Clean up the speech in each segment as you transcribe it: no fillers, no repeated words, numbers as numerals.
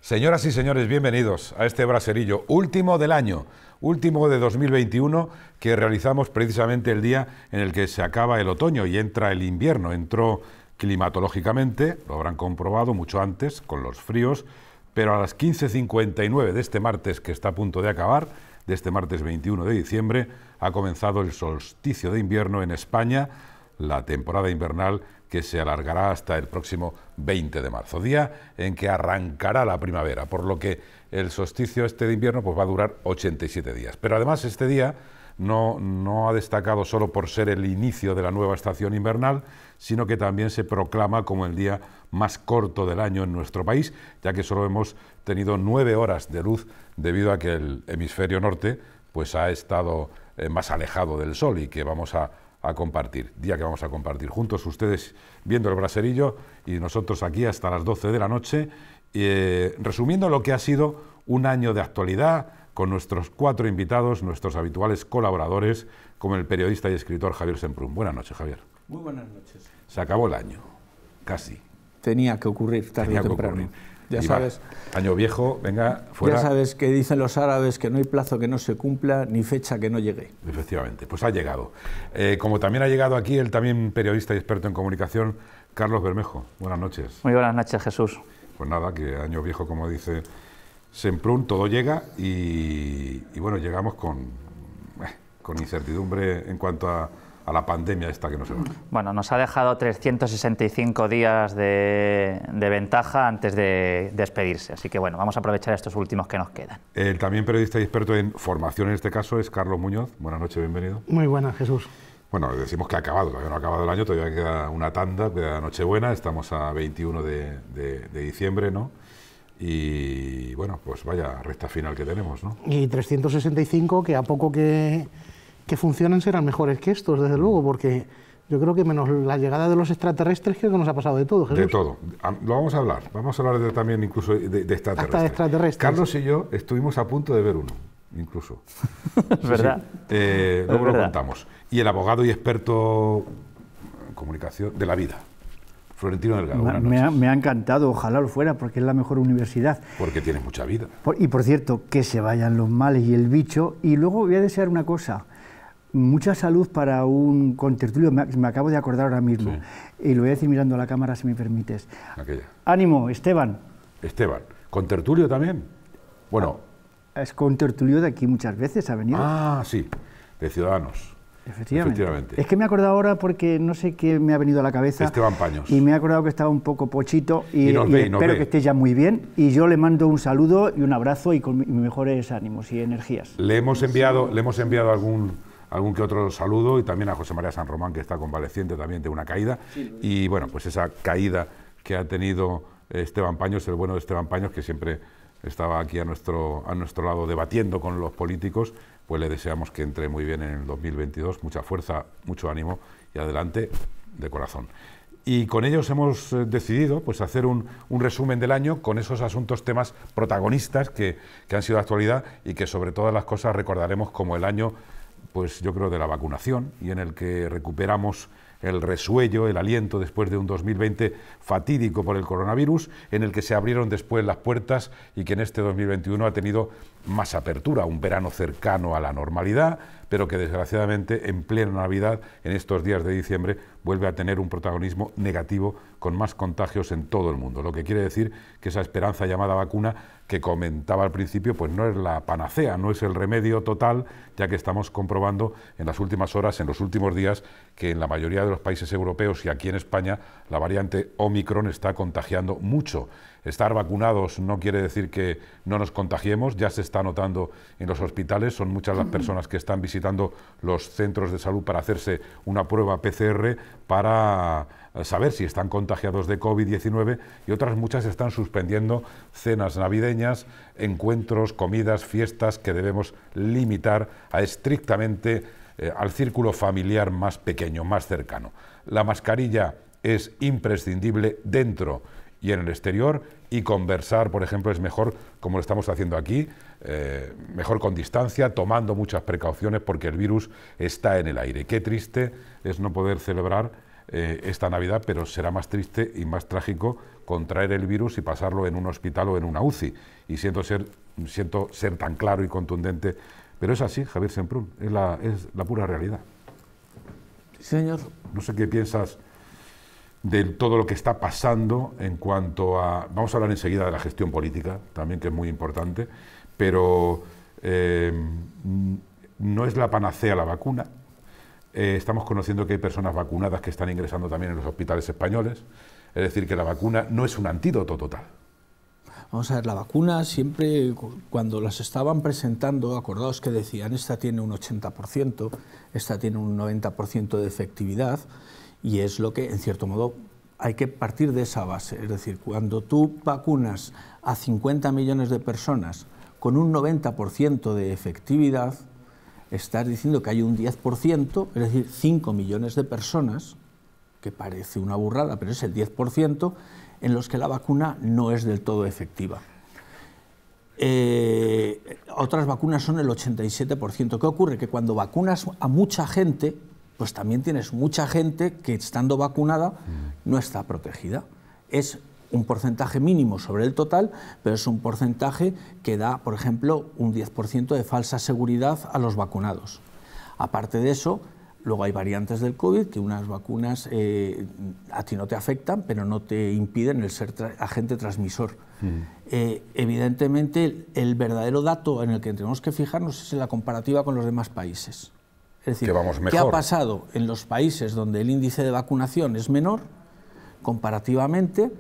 Señoras y señores, bienvenidos a este braserillo último del año, último de 2021, que realizamos precisamente el día en el que se acaba el otoño y entra el invierno. Entró climatológicamente, lo habrán comprobado mucho antes, con los fríos, pero a las 15:59 de este martes que está a punto de acabar, de este martes 21 de diciembre, ha comenzado el solsticio de invierno en España, la temporada invernal que se alargará hasta el próximo 20 de marzo, día en que arrancará la primavera, por lo que el solsticio de invierno pues va a durar 87 días. Pero además este día no ha destacado solo por ser el inicio de la nueva estación invernal, sino que también se proclama como el día más corto del año en nuestro país, ya que solo hemos tenido 9 horas de luz debido a que el hemisferio norte pues ha estado más alejado del sol y que vamos a compartir, día que vamos a compartir juntos, ustedes viendo el braserillo y nosotros aquí hasta las 12 de la noche, resumiendo lo que ha sido un año de actualidad con nuestros 4 invitados, nuestros habituales colaboradores, como el periodista y escritor Javier Semprún. Buenas noches, Javier. Muy buenas noches. Se acabó el año, casi. Tenía que ocurrir tarde o temprano. Ya sabes, año viejo, venga, fuera. Ya sabes que dicen los árabes que no hay plazo que no se cumpla ni fecha que no llegue. Efectivamente, pues ha llegado. Como también ha llegado aquí el también periodista y experto en comunicación, Carlos Bermejo. Buenas noches. Muy buenas noches, Jesús. Pues nada, que año viejo, como dice Semprún, todo llega y bueno, llegamos con incertidumbre en cuanto a la pandemia esta que no se va. Bueno, nos ha dejado 365 días de ventaja antes de despedirse, así que bueno, vamos a aprovechar estos últimos que nos quedan. El también periodista y experto en formación en este caso es Carlos Muñoz. Buenas noches, bienvenido. Muy buenas, Jesús. Bueno, decimos que ha acabado, todavía no ha acabado el año, todavía queda una tanda, queda Nochebuena, estamos a 21 de diciembre, ¿no? Y bueno, pues vaya recta final que tenemos, ¿no? Y 365 que a poco que funcionen serán mejores que estos, desde luego, porque yo creo que menos la llegada de los extraterrestres creo que nos ha pasado de todo, Jesús. De todo. Lo vamos a hablar también incluso de extraterrestres. Hasta de extraterrestres. Carlos y yo estuvimos a punto de ver uno, incluso. Es verdad. Sí. Luego lo contamos. Y el abogado y experto en comunicación de la vida, Florentino Delgado. Me ha encantado, ojalá lo fuera, porque es la mejor universidad. Porque tiene mucha vida. Y por cierto, que se vayan los males y el bicho. Y luego voy a desear una cosa. Mucha salud para un contertulio, me acabo de acordar ahora mismo, sí. Y lo voy a decir mirando a la cámara, si me permites. Aquella. Ánimo, Esteban. Esteban. ¿Contertulio también? Bueno. Es contertulio de aquí muchas veces, ha venido. Ah, sí, de Ciudadanos. Efectivamente. Es que me he acordado ahora porque no sé qué me ha venido a la cabeza. Esteban Paños. Y me he acordado que estaba un poco pochito y espero que esté ya muy bien. Y yo le mando un saludo y un abrazo y con mis mejores ánimos y energías. Le hemos enviado algún que otro saludo y también a José María San Román, que está convaleciente también de una caída. Sí, y bueno, pues esa caída que ha tenido Esteban Paños, el bueno de Esteban Paños, que siempre estaba aquí a nuestro lado debatiendo con los políticos, pues le deseamos que entre muy bien en el 2022, mucha fuerza, mucho ánimo y adelante de corazón. Y con ellos hemos decidido pues hacer un resumen del año con esos asuntos, temas protagonistas que han sido de actualidad y que sobre todas las cosas recordaremos como el año, pues yo creo, de la vacunación, y en el que recuperamos el resuello, el aliento después de un 2020 fatídico por el coronavirus, en el que se abrieron después las puertas y que en este 2021 ha tenido más apertura, un verano cercano a la normalidad, pero que desgraciadamente en plena Navidad, en estos días de diciembre, vuelve a tener un protagonismo negativo con más contagios en todo el mundo. Lo que quiere decir que esa esperanza llamada vacuna que comentaba al principio, pues no es la panacea, no es el remedio total, ya que estamos comprobando en las últimas horas, en los últimos días, que en la mayoría de los países europeos y aquí en España la variante Omicron está contagiando mucho. Estar vacunados no quiere decir que no nos contagiemos, ya se está notando en los hospitales, son muchas las personas que están visitando los centros de salud para hacerse una prueba PCR para saber si están contagiados de COVID-19 y otras muchas están suspendiendo cenas navideñas, encuentros, comidas, fiestas que debemos limitar a estrictamente al círculo familiar más pequeño, más cercano. La mascarilla es imprescindible dentro y en el exterior, y conversar, por ejemplo, es mejor, como lo estamos haciendo aquí, mejor con distancia, tomando muchas precauciones porque el virus está en el aire. Qué triste es no poder celebrar esta Navidad, pero será más triste y más trágico contraer el virus y pasarlo en un hospital o en una UCI. Y siento ser tan claro y contundente, pero es así, Javier Semprún, es la pura realidad. Sí, señor. No sé qué piensas de todo lo que está pasando en cuanto a... Vamos a hablar enseguida de la gestión política, también, que es muy importante, pero no es la panacea la vacuna. Estamos conociendo que hay personas vacunadas que están ingresando también en los hospitales españoles. Es decir, que la vacuna no es un antídoto total. Vamos a ver, la vacuna siempre, cuando las estaban presentando, acordaos que decían, esta tiene un 80%, esta tiene un 90% de efectividad, y es lo que, en cierto modo, hay que partir de esa base. Es decir, cuando tú vacunas a 50 millones de personas con un 90% de efectividad, estás diciendo que hay un 10%, es decir, 5 millones de personas, que parece una burrada, pero es el 10%, en los que la vacuna no es del todo efectiva. Otras vacunas son el 87%. ¿Qué ocurre? Que cuando vacunas a mucha gente, pues también tienes mucha gente que, estando vacunada, no está protegida. Es un porcentaje mínimo sobre el total, pero es un porcentaje que da, por ejemplo, un 10% de falsa seguridad a los vacunados. Aparte de eso, luego hay variantes del COVID, que unas vacunas a ti no te afectan, pero no te impiden el ser agente transmisor. Evidentemente, el verdadero dato en el que tenemos que fijarnos es en la comparativa con los demás países. Es decir, ¿qué ha pasado en los países donde el índice de vacunación es menor, comparativamente,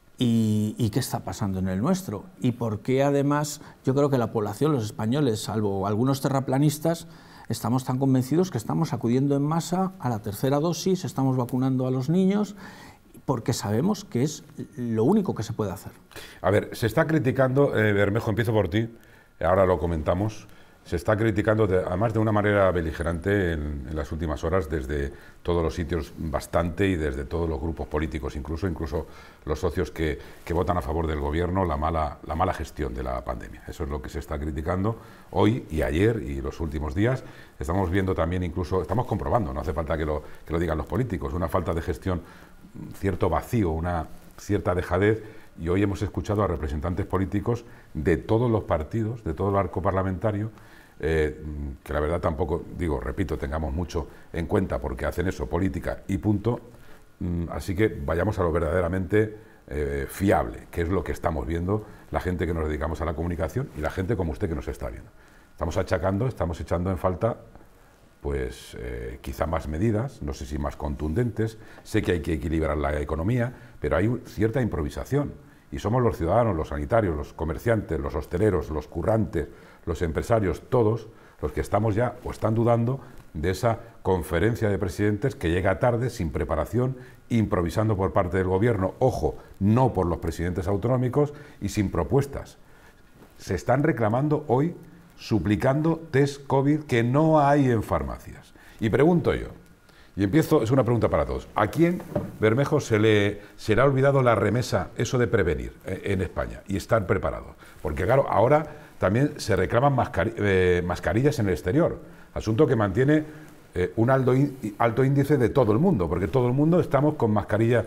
y qué está pasando en el nuestro? Y por qué, además, yo creo que la población, los españoles, salvo algunos terraplanistas, estamos tan convencidos que estamos acudiendo en masa a la tercera dosis, estamos vacunando a los niños, porque sabemos que es lo único que se puede hacer. A ver, se está criticando, Bermejo, empiezo por ti, ahora lo comentamos, se está criticando, además de una manera beligerante en las últimas horas, desde todos los sitios bastante y desde todos los grupos políticos, incluso los socios que votan a favor del gobierno, la mala gestión de la pandemia. Eso es lo que se está criticando hoy y ayer y los últimos días. Estamos viendo también, incluso, estamos comprobando, no hace falta que lo digan los políticos, una falta de gestión, cierto vacío, una cierta dejadez. Y hoy hemos escuchado a representantes políticos de todos los partidos, de todo el arco parlamentario, que la verdad tampoco, repito, tengamos mucho en cuenta porque hacen eso, política y punto. Así que vayamos a lo verdaderamente fiable, que es lo que estamos viendo la gente que nos dedicamos a la comunicación y la gente como usted que nos está viendo. Estamos echando en falta, pues quizá más medidas, no sé si más contundentes. Sé que hay que equilibrar la economía, pero hay cierta improvisación. Y somos los ciudadanos, los sanitarios, los comerciantes, los hosteleros, los currantes, los empresarios, todos los que estamos ya o están dudando de esa conferencia de presidentes que llega tarde, sin preparación, improvisando por parte del gobierno, ojo, no por los presidentes autonómicos y sin propuestas. Se están reclamando hoy, suplicando test COVID que no hay en farmacias. Y pregunto yo, y empiezo, es una pregunta para todos, ¿a quién, Bermejo, se le ha olvidado la remesa, eso de prevenir en España y estar preparados? Porque claro, ahora también se reclaman mascarillas en el exterior, asunto que mantiene un alto índice de todo el mundo, porque todo el mundo estamos con mascarilla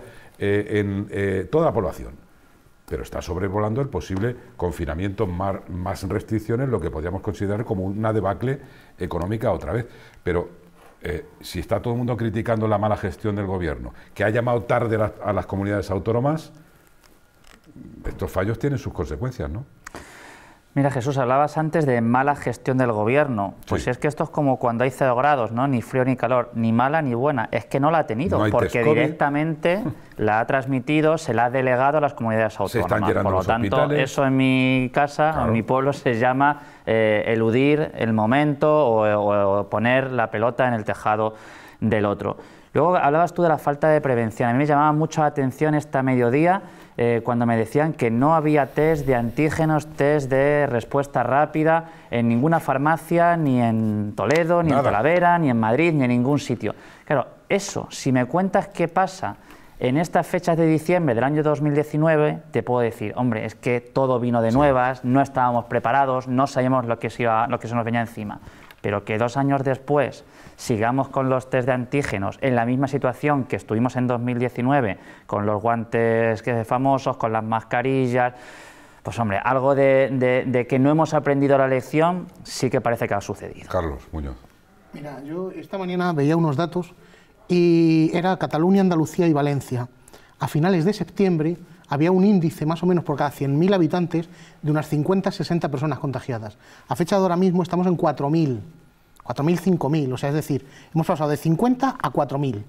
en toda la población. Pero está sobrevolando el posible confinamiento, más restricciones, lo que podríamos considerar como una debacle económica otra vez. Pero si está todo el mundo criticando la mala gestión del gobierno, que ha llamado tarde a las comunidades autónomas, estos fallos tienen sus consecuencias, ¿no? Mira, Jesús, hablabas antes de mala gestión del gobierno. Pues sí. Es que esto es como cuando hay 0 grados, ¿no? Ni frío ni calor, ni mala ni buena. Es que no la ha tenido, no porque directamente la ha transmitido, se la ha delegado a las comunidades autónomas. Se están llenando los hospitales. Por lo tanto, eso en mi casa, claro, en mi pueblo, se llama eludir el momento o poner la pelota en el tejado del otro. Luego hablabas tú de la falta de prevención. A mí me llamaba mucho la atención esta mediodía cuando me decían que no había test de antígenos, test de respuesta rápida en ninguna farmacia, ni en Toledo, ni en Talavera, ni en Madrid, ni en ningún sitio. Claro, eso, si me cuentas qué pasa en estas fechas de diciembre del año 2019, te puedo decir, hombre, es que todo vino de nuevas, no estábamos preparados, no sabíamos lo que se nos venía encima. pero que 2 años después sigamos con los test de antígenos en la misma situación que estuvimos en 2019, con los guantes famosos, con las mascarillas, pues hombre, algo de que no hemos aprendido la lección sí que parece que ha sucedido. Carlos Muñoz. Mira, yo esta mañana veía unos datos y era Cataluña, Andalucía y Valencia. A finales de septiembre había un índice más o menos por cada 100.000 habitantes de unas 50-60 personas contagiadas. A fecha de ahora mismo estamos en 4.000, 5.000, o sea, es decir, hemos pasado de 50 a 4.000.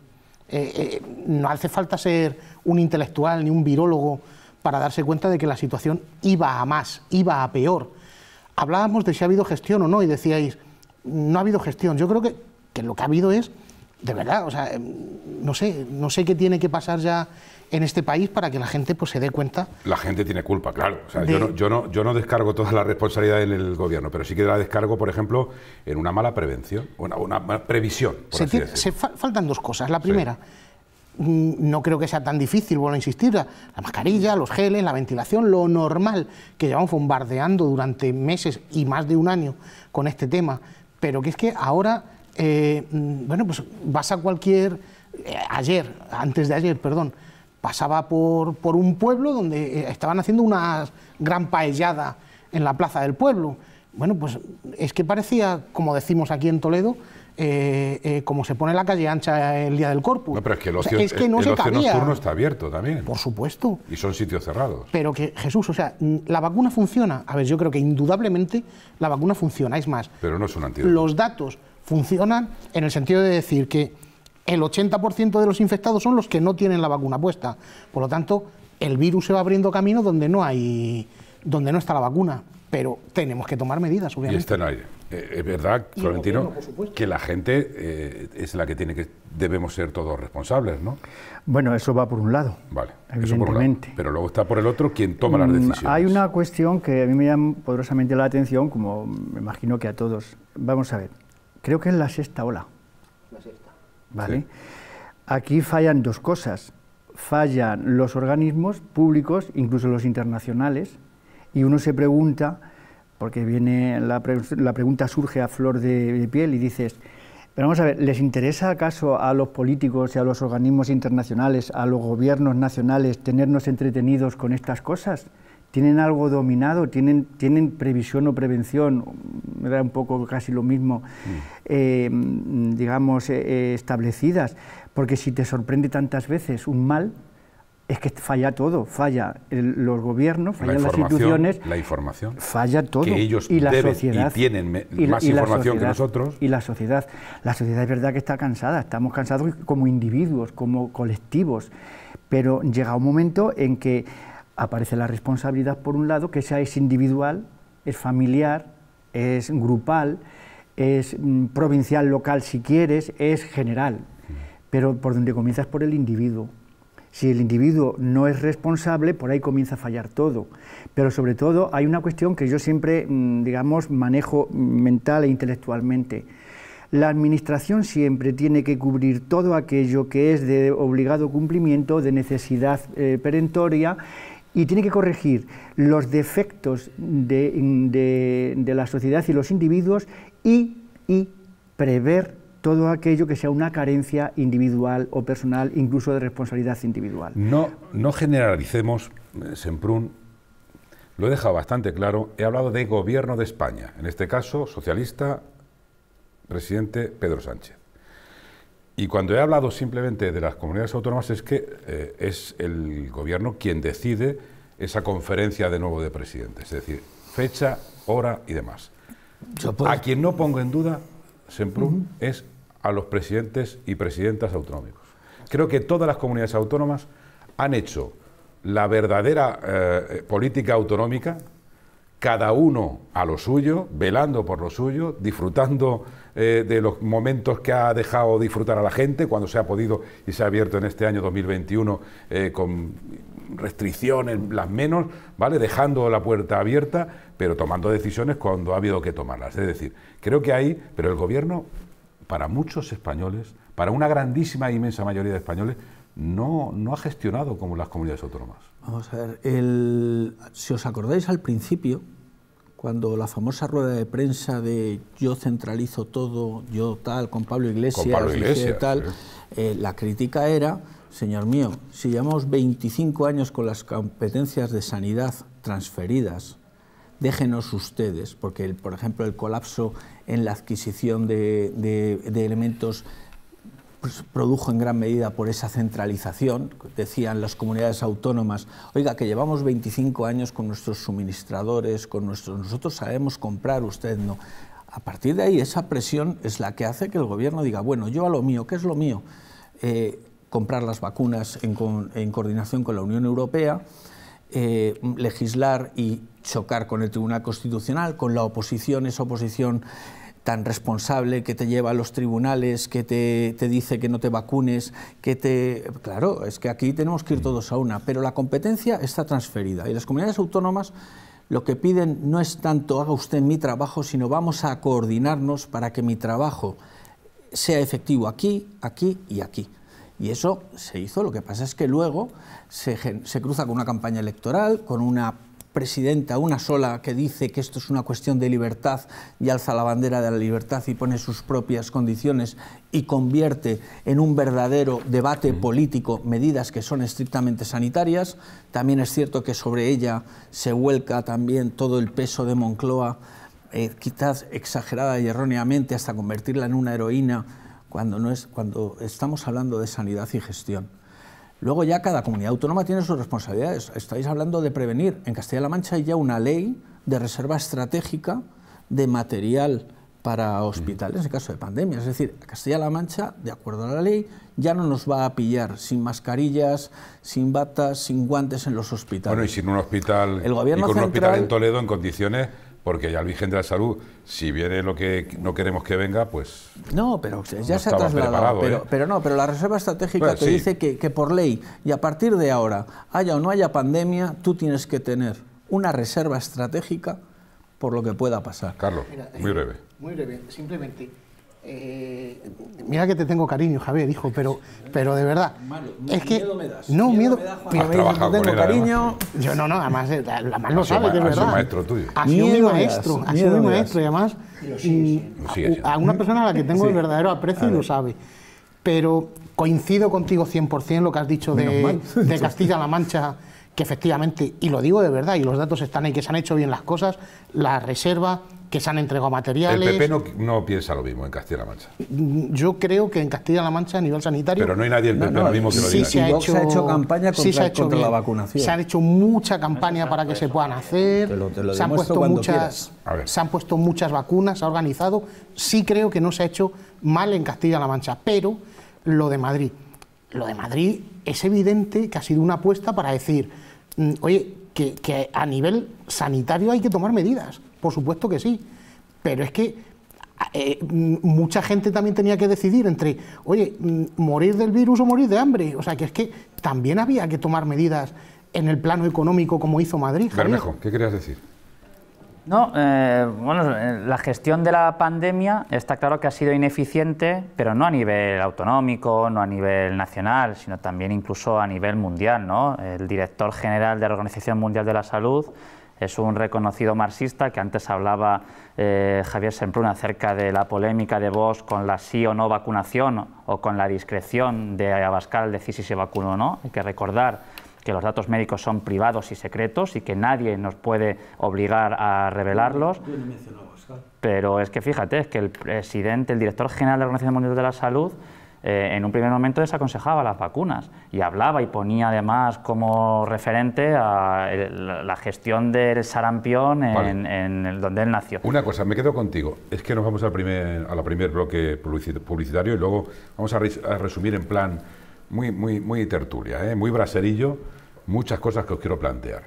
No hace falta ser un intelectual ni un virólogo para darse cuenta de que la situación iba a más, iba a peor. Hablábamos de si ha habido gestión o no y decíais, no ha habido gestión. Yo creo que lo que ha habido es, de verdad, o sea, no sé qué tiene que pasar ya en este país para que la gente pues se dé cuenta. La gente tiene culpa, claro. O sea, yo no descargo toda la responsabilidad en el gobierno, pero sí que la descargo, por ejemplo, en una mala prevención, una mala previsión. Faltan dos cosas. La primera, no creo que sea tan difícil, vuelvo a insistir, la mascarilla, los geles, la ventilación, lo normal que llevamos bombardeando durante meses y más de un año con este tema, pero que es que ahora, bueno, pues vas a cualquier... antes de ayer, pasaba por un pueblo donde estaban haciendo una gran paellada en la plaza del pueblo. Bueno, pues es que parecía, como decimos aquí en Toledo, como se pone la calle ancha el día del Corpus. No, pero es que el ocio, el ocio nocturno está abierto también. Por supuesto. Y son sitios cerrados. Pero que, Jesús, o sea, ¿la vacuna funciona? A ver, yo creo que indudablemente la vacuna funciona, es más. Pero no es un antídoto. Los datos funcionan en el sentido de decir que el 80% de los infectados son los que no tienen la vacuna puesta. Por lo tanto, el virus se va abriendo camino donde no está la vacuna. Pero tenemos que tomar medidas, obviamente. Y están ahí. Es verdad, Florentino, que la gente es la que debemos ser todos responsables, ¿no? Bueno, eso va por un lado. Vale, evidentemente. Eso por un lado. Pero luego está por el otro quien toma las decisiones. Hay una cuestión que a mí me llama poderosamente la atención, como me imagino que a todos. Vamos a ver, creo que es la sexta ola. La sexta. ¿Vale? Sí. Aquí fallan dos cosas. Fallan los organismos públicos, incluso los internacionales, y uno se pregunta, porque viene la pregunta surge a flor de piel y dices, pero vamos a ver, ¿les interesa acaso a los políticos y a los organismos internacionales, a los gobiernos nacionales, tenernos entretenidos con estas cosas? ¿Tienen algo dominado? ¿Tienen previsión o prevención? Era un poco casi lo mismo, digamos, establecidas. Porque si te sorprende tantas veces un mal, es que falla todo, falla los gobiernos, fallan las instituciones, la información, falla todo, que ellos y la deben sociedad, y tienen más información que nosotros. Y la sociedad es verdad que está cansada, estamos cansados como individuos, como colectivos, pero llega un momento en que aparece la responsabilidad por un lado, que esa es individual, es familiar, es grupal, es provincial, local si quieres, es general, pero por donde comienza es por el individuo. Si el individuo no es responsable, por ahí comienza a fallar todo. Pero sobre todo hay una cuestión que yo siempre, digamos, manejo mental e intelectualmente. La administración siempre tiene que cubrir todo aquello que es de obligado cumplimiento, de necesidad perentoria, y tiene que corregir los defectos de la sociedad y los individuos y prever todo aquello que sea una carencia individual o personal, incluso de responsabilidad individual. No generalicemos, Semprún, lo he dejado bastante claro, he hablado de gobierno de España, en este caso socialista, presidente Pedro Sánchez. Y cuando he hablado simplemente de las comunidades autónomas es que es el gobierno quien decide esa conferencia de nuevo de presidentes, es decir, fecha, hora y demás. A quien no pongo en duda, Semprún, es a los presidentes y presidentas autonómicos. Creo que todas las comunidades autónomas han hecho la verdadera política autonómica, cada uno a lo suyo, velando por lo suyo, disfrutando de los momentos que ha dejado disfrutar a la gente cuando se ha podido y se ha abierto en este año 2021 con restricciones, las menos, ¿vale? Dejando la puerta abierta, pero tomando decisiones cuando ha habido que tomarlas. Es decir, creo que ahí, pero el gobierno, para muchos españoles, para una grandísima e inmensa mayoría de españoles, no ha gestionado como las comunidades autónomas. Vamos a ver, si os acordáis al principio, cuando la famosa rueda de prensa de yo centralizo todo, yo tal, con Pablo Iglesias, tal, la crítica era, señor mío, si llevamos 25 años con las competencias de sanidad transferidas, déjenos ustedes, porque, por ejemplo, el colapso en la adquisición de elementos pues, produjo en gran medida por esa centralización. Decían las comunidades autónomas, oiga, que llevamos 25 años con nuestros suministradores, nosotros sabemos comprar, usted no. A partir de ahí, esa presión es la que hace que el gobierno diga, bueno, yo a lo mío, ¿qué es lo mío? Comprar las vacunas en coordinación con la Unión Europea, legislar y chocar con el Tribunal Constitucional, con la oposición, esa oposición tan responsable que te lleva a los tribunales, que te dice que no te vacunes, Claro, es que aquí tenemos que ir todos a una, pero la competencia está transferida y las comunidades autónomas lo que piden no es tanto haga usted mi trabajo, sino vamos a coordinarnos para que mi trabajo sea efectivo aquí, aquí y aquí. Y eso se hizo, lo que pasa es que luego se cruza con una campaña electoral, con una presidenta, una sola, que dice que esto es una cuestión de libertad y alza la bandera de la libertad y pone sus propias condiciones y convierte en un verdadero debate político medidas que son estrictamente sanitarias. También es cierto que sobre ella se vuelca también todo el peso de Moncloa, quizás exagerada y erróneamente, hasta convertirla en una heroína, cuando estamos hablando de sanidad y gestión. Luego ya cada comunidad autónoma tiene sus responsabilidades. Estáis hablando de prevenir. En Castilla-La Mancha hay ya una ley de reserva estratégica de material para hospitales en caso de pandemia. Es decir, Castilla-La Mancha, de acuerdo a la ley, ya no nos va a pillar sin mascarillas, sin batas, sin guantes en los hospitales. Bueno, y sin un hospital, el gobierno un central, hospital en Toledo en condiciones, porque ya el Virgen de la Salud, si viene lo que no queremos que venga, pues... No, pero ya se ha trasladado, pero la reserva estratégica te dice que por ley, y a partir de ahora, haya o no haya pandemia, tú tienes que tener una reserva estratégica por lo que pueda pasar. Carlos, muy breve. Muy breve, simplemente... mira que te tengo cariño, Javier, hijo, pero de verdad es que miedo me das. No, miedo tengo cariño. Yo no, además lo sabe que es verdad. Maestro tuyo. Ha sido mi maestro, y además a una persona a la que tengo el verdadero aprecio y lo sabe. Pero coincido contigo 100% lo que has dicho de Castilla-La Mancha, que efectivamente, y lo digo de verdad, y los datos están ahí, que se han hecho bien las cosas, la reserva, que se han entregado materiales... El PP no piensa lo mismo en Castilla-La Mancha. Yo creo que en Castilla-La Mancha, a nivel sanitario... Pero no hay nadie del PP ahora mismo que lo diga. Se ha hecho campaña contra la vacunación. Se ha hecho mucha campaña para que se puedan hacer, se han puesto muchas vacunas, se ha organizado. Sí creo que no se ha hecho mal en Castilla-La Mancha, pero lo de Madrid es evidente que ha sido una apuesta para decir, oye, que a nivel sanitario hay que tomar medidas. Por supuesto que sí, pero es que mucha gente también tenía que decidir entre, oye, morir del virus o morir de hambre. O sea, que es que también había que tomar medidas en el plano económico como hizo Madrid. Bermejo, ¿qué querías decir? No, bueno, la gestión de la pandemia está claro que ha sido ineficiente, pero no a nivel autonómico, no a nivel nacional, sino también incluso a nivel mundial, ¿no? El director general de la Organización Mundial de la Salud es un reconocido marxista, que antes hablaba Javier Semprún acerca de la polémica de Vox con la sí o no vacunación o con la discreción de Abascal al decir si se vacunó o no. Hay que recordar que los datos médicos son privados y secretos y que nadie nos puede obligar a revelarlos. Pero es que fíjate, es que el director general de la Organización Mundial de la Salud, en un primer momento desaconsejaba las vacunas y hablaba y ponía además como referente a la gestión del sarampión en donde él nació. Una cosa, me quedo contigo, es que nos vamos al primer bloque publicitario y luego vamos a resumir en plan muy tertulia, muy braserillo, muchas cosas que os quiero plantear.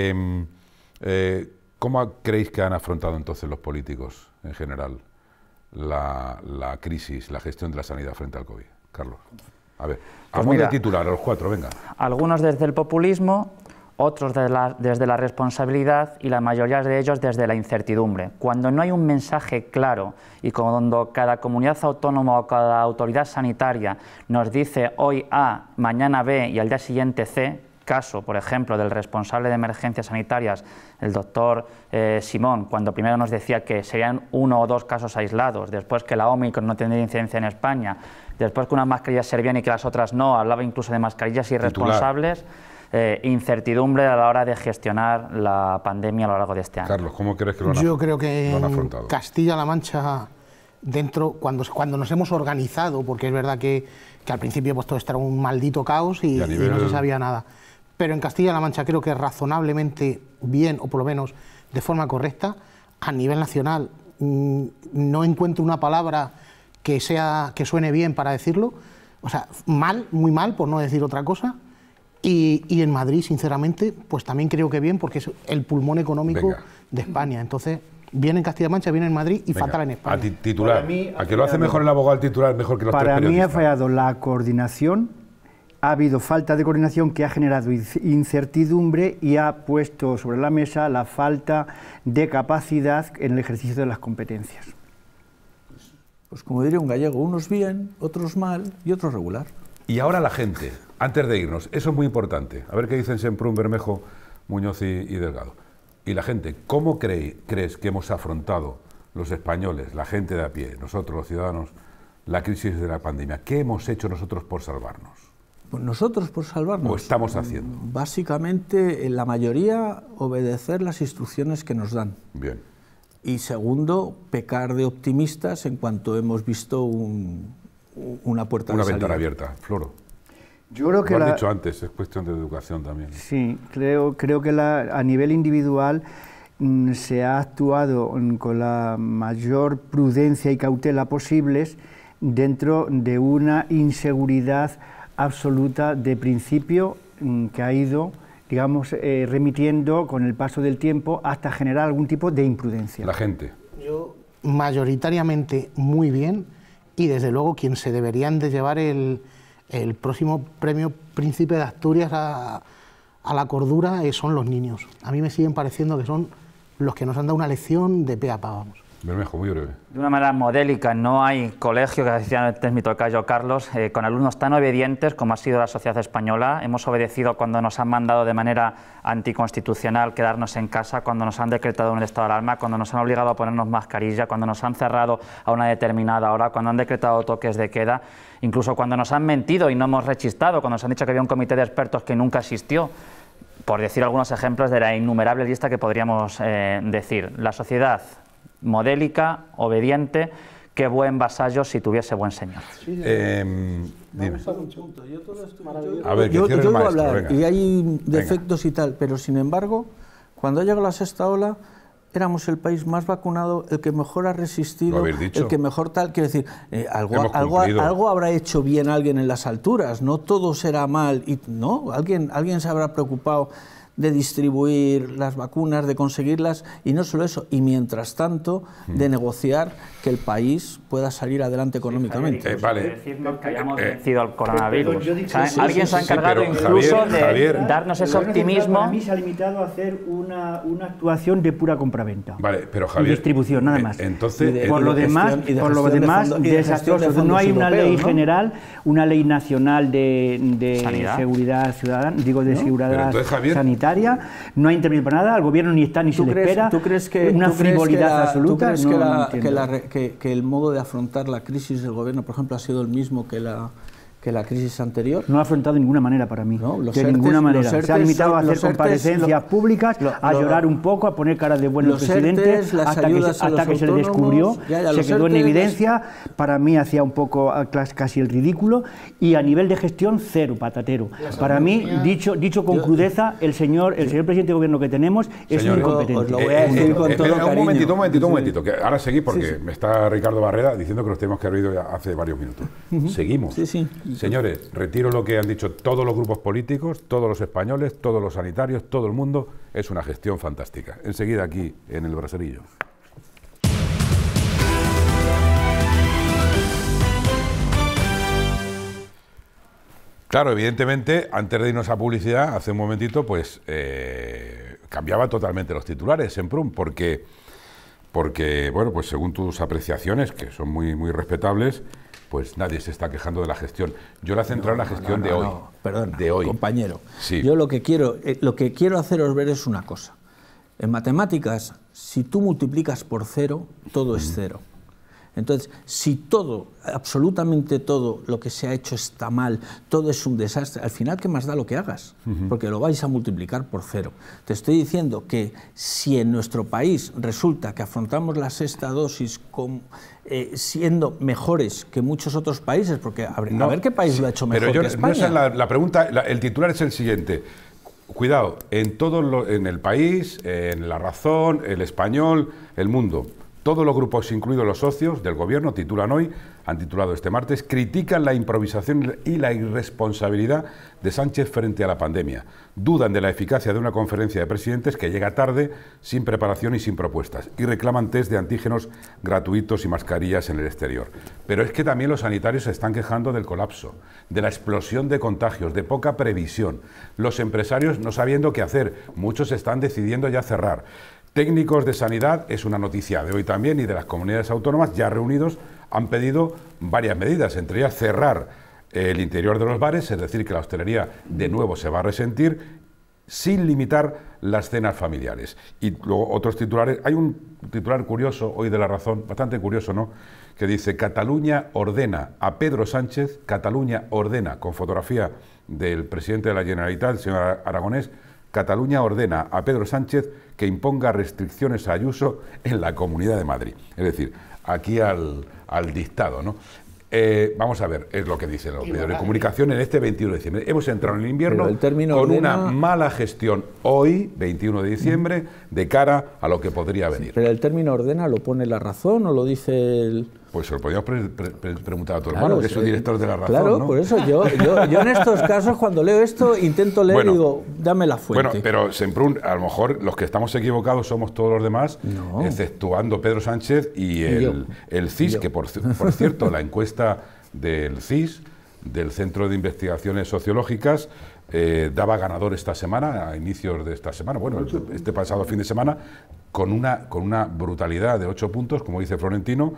¿Cómo creéis que han afrontado entonces los políticos en general la crisis, la gestión de la sanidad frente al COVID? Carlos, a ver, pues de titular, a los cuatro, venga. Algunos desde el populismo, otros desde la responsabilidad y la mayoría de ellos desde la incertidumbre. Cuando no hay un mensaje claro y cuando cada comunidad autónoma o cada autoridad sanitaria nos dice hoy A, mañana B y al día siguiente C, caso, por ejemplo, del responsable de emergencias sanitarias, el doctor Simón, cuando primero nos decía que serían 1 o 2 casos aislados, después que la Omicron no tendría incidencia en España, después que unas mascarillas servían y que las otras no, hablaba incluso de mascarillas irresponsables, incertidumbre a la hora de gestionar la pandemia a lo largo de este año. Carlos, ¿cómo crees que lo han Yo creo que lo han afrontado? Castilla-La Mancha, cuando nos hemos organizado, porque es verdad que al principio pues todo esto era un maldito caos y no se sabía nada, pero en Castilla-La Mancha creo que razonablemente bien, o por lo menos de forma correcta. A nivel nacional no encuentro una palabra que suene bien para decirlo, o sea, mal, muy mal, por no decir otra cosa. Y en Madrid, sinceramente, pues también creo que bien, porque es el pulmón económico de España. Entonces, bien en Castilla-La Mancha, bien en Madrid y fatal en España. A titular, ¿a que lo hace mejor el abogado al titular, mejor que los tres periodistas? Para mí ha fallado la coordinación, ha habido falta de coordinación que ha generado incertidumbre y ha puesto sobre la mesa la falta de capacidad en el ejercicio de las competencias. Pues como diría un gallego, unos bien, otros mal y otros regular. Y ahora la gente, antes de irnos, eso es muy importante. A ver qué dicen Semprún, Bermejo, Muñoz y Delgado. Y la gente, ¿cómo crees que hemos afrontado los españoles, la gente de a pie, nosotros los ciudadanos, la crisis de la pandemia? ¿Qué hemos hecho nosotros por salvarnos? Pues nosotros por salvarnos. ¿O estamos haciendo? Básicamente, en la mayoría, obedecer las instrucciones que nos dan. Bien. Y segundo, pecar de optimistas en cuanto hemos visto una puerta de salida. Una ventana abierta, Floro. Yo creo que lo has dicho antes, es cuestión de educación también. Sí, creo que a nivel individual se ha actuado con la mayor prudencia y cautela posibles dentro de una inseguridad absoluta de principio que ha ido, digamos, remitiendo con el paso del tiempo hasta generar algún tipo de imprudencia. La gente. Yo, mayoritariamente, muy bien, y desde luego quien se deberían de llevar el próximo premio Príncipe de Asturias a la cordura son los niños. A mí me siguen pareciendo que son los que nos han dado una lección de pe a pa, vamos. Bermejo, muy breve. De una manera modélica, no hay colegio, que decía antes mi tocayo Carlos, con alumnos tan obedientes como ha sido la sociedad española. Hemos obedecido cuando nos han mandado de manera anticonstitucional quedarnos en casa, cuando nos han decretado un estado de alarma, cuando nos han obligado a ponernos mascarilla, cuando nos han cerrado a una determinada hora, cuando han decretado toques de queda, incluso cuando nos han mentido y no hemos rechistado, cuando nos han dicho que había un comité de expertos que nunca existió, por decir algunos ejemplos de la innumerable lista que podríamos decir. La sociedad modélica, obediente, qué buen vasallo si tuviese buen señor. Dime. A ver, yo voy a hablar, y hay defectos y tal, pero sin embargo, cuando ha llegado la sexta ola, éramos el país más vacunado, el que mejor ha resistido, el que mejor tal, quiero decir, algo habrá hecho bien alguien en las alturas, no todo será mal, y no, alguien se habrá preocupado de distribuir las vacunas, de conseguirlas, y no solo eso, y mientras tanto, de negociar que el país pueda salir adelante económicamente. Vale. Decirnos que hayamos vencido al coronavirus. Alguien se ha encargado incluso de darnos ese optimismo. Para mí se ha limitado a hacer una actuación de pura compraventa. Vale, pero Javier, y distribución, nada más. Entonces, por lo demás, desastroso. No hay una ley general, una ley nacional de seguridad ciudadana, digo de seguridad sanitaria. No ha intervenido para nada, al gobierno ni está ni se le espera. ¿Tú crees que una frivolidad absoluta? ¿Tú crees que el modo de afrontar la crisis del gobierno, por ejemplo, ha sido el mismo que la crisis anterior? No ha afrontado de ninguna manera para mí, de ninguna manera. Se ha limitado a hacer comparecencias públicas, a llorar un poco, a poner cara de bueno al presidente, hasta que se le descubrió, se quedó en evidencia. Para mí hacía un poco casi el ridículo, y a nivel de gestión, cero, patatero. Para mí, dicho con crudeza, el señor presidente de gobierno que tenemos es un incompetente. Os lo voy a decir con todo cariño. Un momentito, que ahora seguí porque me está Ricardo Barrera diciendo que nos tenemos que haber ido ya hace varios minutos. Seguimos. Señores, retiro lo que han dicho todos los grupos políticos, todos los españoles, todos los sanitarios, todo el mundo. Es una gestión fantástica. Enseguida aquí, en el Braserillo. Claro, evidentemente, antes de irnos a publicidad, hace un momentito, pues cambiaba totalmente los titulares, Semprún, porque bueno, pues según tus apreciaciones, que son muy respetables, pues nadie se está quejando de la gestión. Yo la he centrado en la gestión de hoy. No, perdona, de hoy. Compañero. Sí. Yo lo que quiero haceros ver es una cosa. En matemáticas, si tú multiplicas por 0, todo es 0. Entonces, si todo, absolutamente todo lo que se ha hecho está mal, todo es un desastre, al final, ¿qué más da lo que hagas? Porque lo vais a multiplicar por 0. Te estoy diciendo que si en nuestro país resulta que afrontamos la sexta dosis siendo mejores que muchos otros países, porque a ver qué país lo ha hecho mejor que España. No, esa es la pregunta, el titular es el siguiente. Cuidado, en el país, en La Razón, El Español, El Mundo, todos los grupos, incluidos los socios del gobierno, titulan hoy, han titulado este martes, critican la improvisación y la irresponsabilidad de Sánchez frente a la pandemia. Dudan de la eficacia de una conferencia de presidentes que llega tarde, sin preparación y sin propuestas, y reclaman test de antígenos gratuitos y mascarillas en el exterior. Pero es que también los sanitarios se están quejando del colapso, de la explosión de contagios, de poca previsión. Los empresarios no sabiendo qué hacer, muchos están decidiendo ya cerrar. Técnicos de sanidad, es una noticia de hoy también, y de las comunidades autónomas ya reunidos han pedido varias medidas, entre ellas cerrar el interior de los bares, es decir, que la hostelería de nuevo se va a resentir, sin limitar las cenas familiares. Y luego otros titulares, hay un titular curioso hoy de La Razón, bastante curioso, ¿no?, que dice: Cataluña ordena a Pedro Sánchez, Cataluña ordena, con fotografía del presidente de la Generalitat, el señor Aragonés, Cataluña ordena a Pedro Sánchez que imponga restricciones a Ayuso en la Comunidad de Madrid. Es decir, aquí al dictado, ¿no? Vamos a ver, es lo que dicen los medios de comunicación en este 21 de diciembre. Hemos entrado en el invierno con una mala gestión hoy, 21 de diciembre, de cara a lo que podría venir. Pero el término ordena, ¿lo pone La Razón o lo dice el...? Pues se lo podíamos preguntar a tu hermano, que es el director de La Razón, claro, ¿no? por eso yo en estos casos, cuando leo esto, intento leer y digo, dame la fuente. Bueno, pero Semprún, a lo mejor los que estamos equivocados somos todos los demás, exceptuando Pedro Sánchez y el CIS, que por cierto, la encuesta del CIS, del Centro de Investigaciones Sociológicas, daba ganador esta semana, a inicios de esta semana, bueno, este pasado fin de semana, con una brutalidad de 8 puntos, como dice Florentino,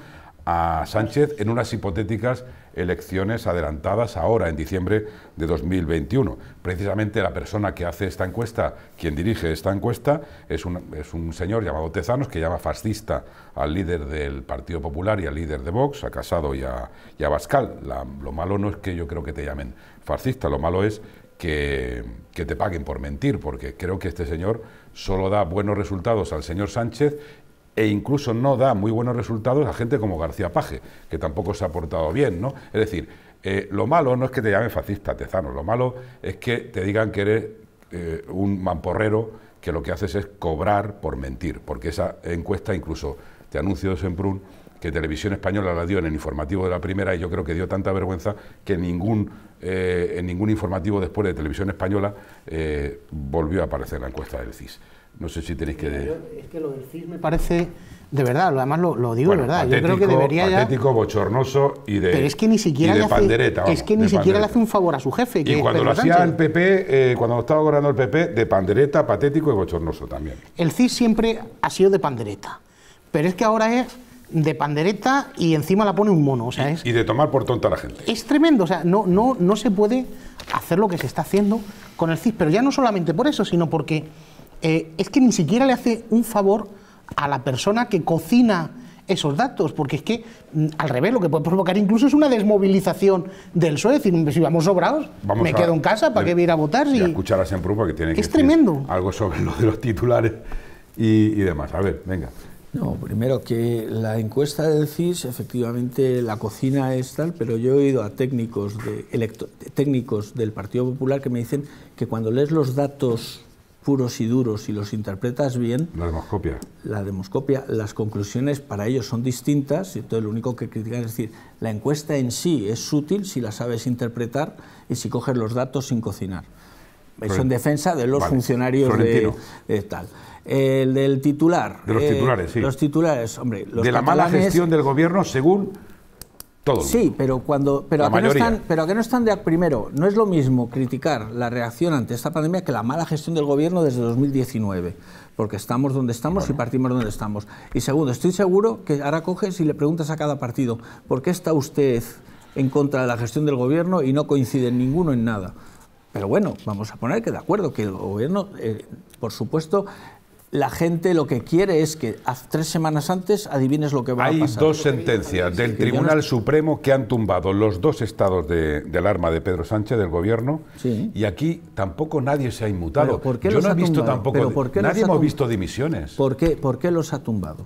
a Sánchez en unas hipotéticas elecciones adelantadas ahora, en diciembre de 2021. Precisamente la persona que hace esta encuesta, quien dirige esta encuesta, es un señor llamado Tezanos, que llama fascista al líder del Partido Popular y al líder de Vox, a Casado y a Abascal. Lo malo no es que yo creo que te llamen fascista, lo malo es que te paguen por mentir, porque creo que este señor solo da buenos resultados al señor Sánchez, e incluso no da muy buenos resultados a gente como García Paje, que tampoco se ha portado bien, ¿no? Es decir, lo malo no es que te llamen fascista, Tezanos, lo malo es que te digan que eres un mamporrero, que lo que haces es cobrar por mentir, porque esa encuesta, incluso te anuncio, Semprún, que Televisión Española la dio en el informativo de la primera, y yo creo que dio tanta vergüenza que en ningún informativo después de Televisión Española volvió a aparecer la encuesta del CIS. No sé si tenéis que... Es que lo del CIS me parece, de verdad, además lo digo de verdad, patético, yo creo que debería patético, bochornoso y de, pero es que ni siquiera le hace, pandereta. Vamos, es que ni siquiera le hace un favor a su jefe. Y cuando lo hacía el PP, cuando lo estaba gobernando el PP, de pandereta, patético y bochornoso también. El CIS siempre ha sido de pandereta, pero es que ahora es de pandereta y encima la pone un mono. O sea, y de tomar por tonta a la gente. Es tremendo, o sea, no se puede hacer lo que se está haciendo con el CIS, pero ya no solamente por eso, sino porque es que ni siquiera le hace un favor a la persona que cocina esos datos, porque es que al revés, lo que puede provocar incluso es una desmovilización del PSOE, es decir, si vamos sobrados, me quedo en casa, ¿para qué voy a ir a votar? Y a escuchar a Semprún, porque tiene que es tremendo. Algo sobre lo de los titulares y demás. A ver, venga. No, primero que la encuesta del CIS, efectivamente la cocina es tal, pero yo he oído a técnicos del Partido Popular que me dicen que cuando lees los datos puros y duros y los interpretas bien, la demoscopia, las conclusiones para ellos son distintas, y entonces lo único que critican es decir, la encuesta en sí es útil si la sabes interpretar y si coges los datos sin cocinar. Eso en defensa de los funcionarios de tal. El del titular. De los titulares, sí. Los titulares, hombre. Los de la mala gestión del gobierno según todo. Sí, pero a que no están de primero, no es lo mismo criticar la reacción ante esta pandemia que la mala gestión del gobierno desde 2019, porque estamos donde estamos y partimos donde estamos. Y segundo, estoy seguro que ahora coges y le preguntas a cada partido, ¿por qué está usted en contra de la gestión del gobierno y no coinciden ninguno en nada. Pero bueno, vamos a poner que de acuerdo, que el gobierno, por supuesto, la gente lo que quiere es que 3 semanas antes adivines lo que va a pasar. Hay 2 sentencias del Tribunal Supremo que han tumbado los 2 estados de alarma de Pedro Sánchez, del gobierno, sí. Y aquí tampoco nadie se ha inmutado. ¿Por qué Yo los no he ha visto tumbado? tampoco, ¿Pero por qué nadie los ha hemos visto dimisiones. ¿Por qué los ha tumbado?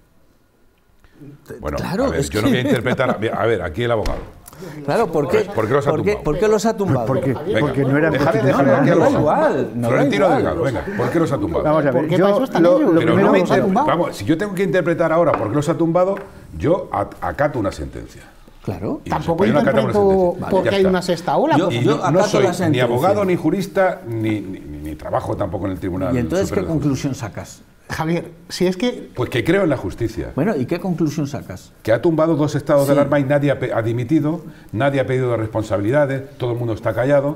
Bueno, claro, a ver, yo no voy a interpretar... A ver, aquí el abogado. Claro, ¿por qué los ha tumbado? ¿Por qué los ha tumbado? Porque no eran Déjame no da igual. Florentino Delgado, venga, ¿por qué los ha tumbado? Vamos a ver, ¿Por qué para eso están ellos? Pero primero no me los ha tumbado. vamos, si yo tengo que interpretar ahora por qué los ha tumbado, yo acato una sentencia. Claro. Y Tampoco los españoles acatamos una interpreto sentencia. porque Ya hay está. una sexta ola. Yo- Y pues, no acato soy la ni sentencia. abogado, ni jurista, ni trabajo tampoco en el Tribunal ¿Y entonces qué Superior de conclusión sacas? Javier, si es que Justicia. Pues que creo en la justicia. Bueno, ¿y qué conclusión sacas? Que ha tumbado 2 estados de Sí. alarma y nadie ha dimitido, nadie ha pedido responsabilidades, todo el mundo está callado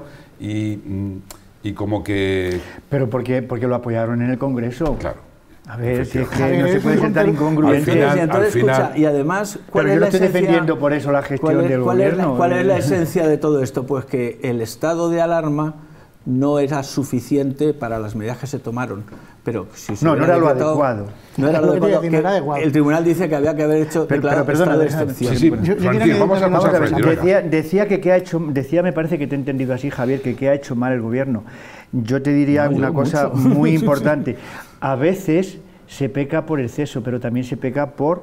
y como que... Pero porque lo apoyaron en el Congreso. Claro. A ver, si es que Javier, no se es puede un ser tan Al incongruente. final- Y entonces, al final- escucha, y además, ¿cuál Pero es yo no la estoy esencia? defendiendo por eso la gestión del gobierno. ¿Cuál es la esencia de todo esto? Pues que el estado de alarma no era suficiente para las medidas que se tomaron. Pero si se No hubiera era lo decretado- adecuado. No era lo Es lo que te adecuado. iba a decir, que no era adecuado. el tribunal dice que había que haber hecho declarado perdona, estado de déjame. excepción. Sí, sí, Yo quería Florentino, que- vamos a vamos a ver, Florentino, venga. Decía que qué ha hecho, me parece que te he entendido así, Javier, que qué ha hecho mal el gobierno. Yo te diría No, yo una cosa mucho. muy importante. A veces se peca por exceso, pero también se peca por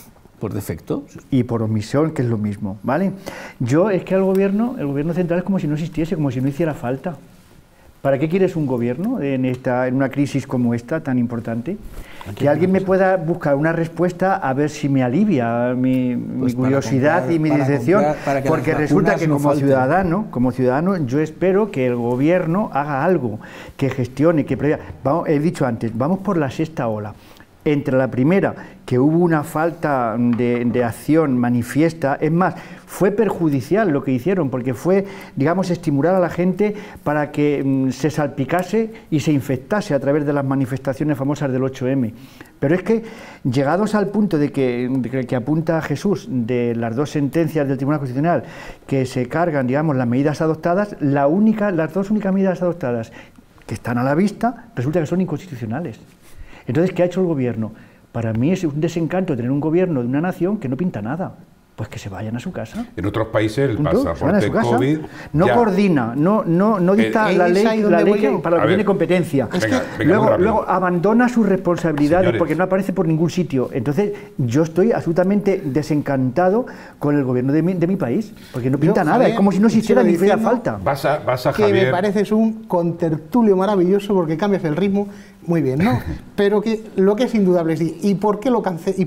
defecto. y por omisión, que es lo mismo, ¿vale? Yo es que el gobierno central es como si no existiese, como si no hiciera falta. ¿Para qué quieres un gobierno en una crisis como esta tan importante? Que alguien me pueda buscar una respuesta a ver si me alivia mi Pues para curiosidad comprar- y mi para decepción, comprar- para que porque las resulta vacunas que no como ciudadano yo espero que el gobierno haga algo, que gestione, que prevea. He dicho antes, vamos por la 6ª ola. Entre la primera, que hubo una falta de acción manifiesta, es más, fue perjudicial lo que hicieron, porque fue, digamos, estimular a la gente para que se salpicase y se infectase a través de las manifestaciones famosas del 8M. Pero es que, llegados al punto de que apunta Jesús, de las 2 sentencias del Tribunal Constitucional, que se cargan, digamos, las medidas adoptadas, las 2 únicas medidas adoptadas que están a la vista, resulta que son inconstitucionales. Entonces, ¿qué ha hecho el gobierno? Para mí es un desencanto tener un gobierno de una nación que no pinta nada. Pues que se vayan a su casa. En otros países el Punto. Se van a pasaporte su casa. COVID No ya- coordina, no dicta ¿es la ahí ley, donde voy yo? para lo A que ver. tiene competencia. Venga, venga, muy rápido. Luego abandona sus responsabilidades Señores. porque no aparece por ningún sitio. Entonces, yo estoy absolutamente desencantado con el gobierno de mi país, porque no pinta nada, Javier, es como si no existiera sigo ni hiciera diciendo falta. Vas a que Javier... me pareces un contertulio maravilloso porque cambias el ritmo muy bien, ¿no? Pero que lo que es indudable es, ¿y por qué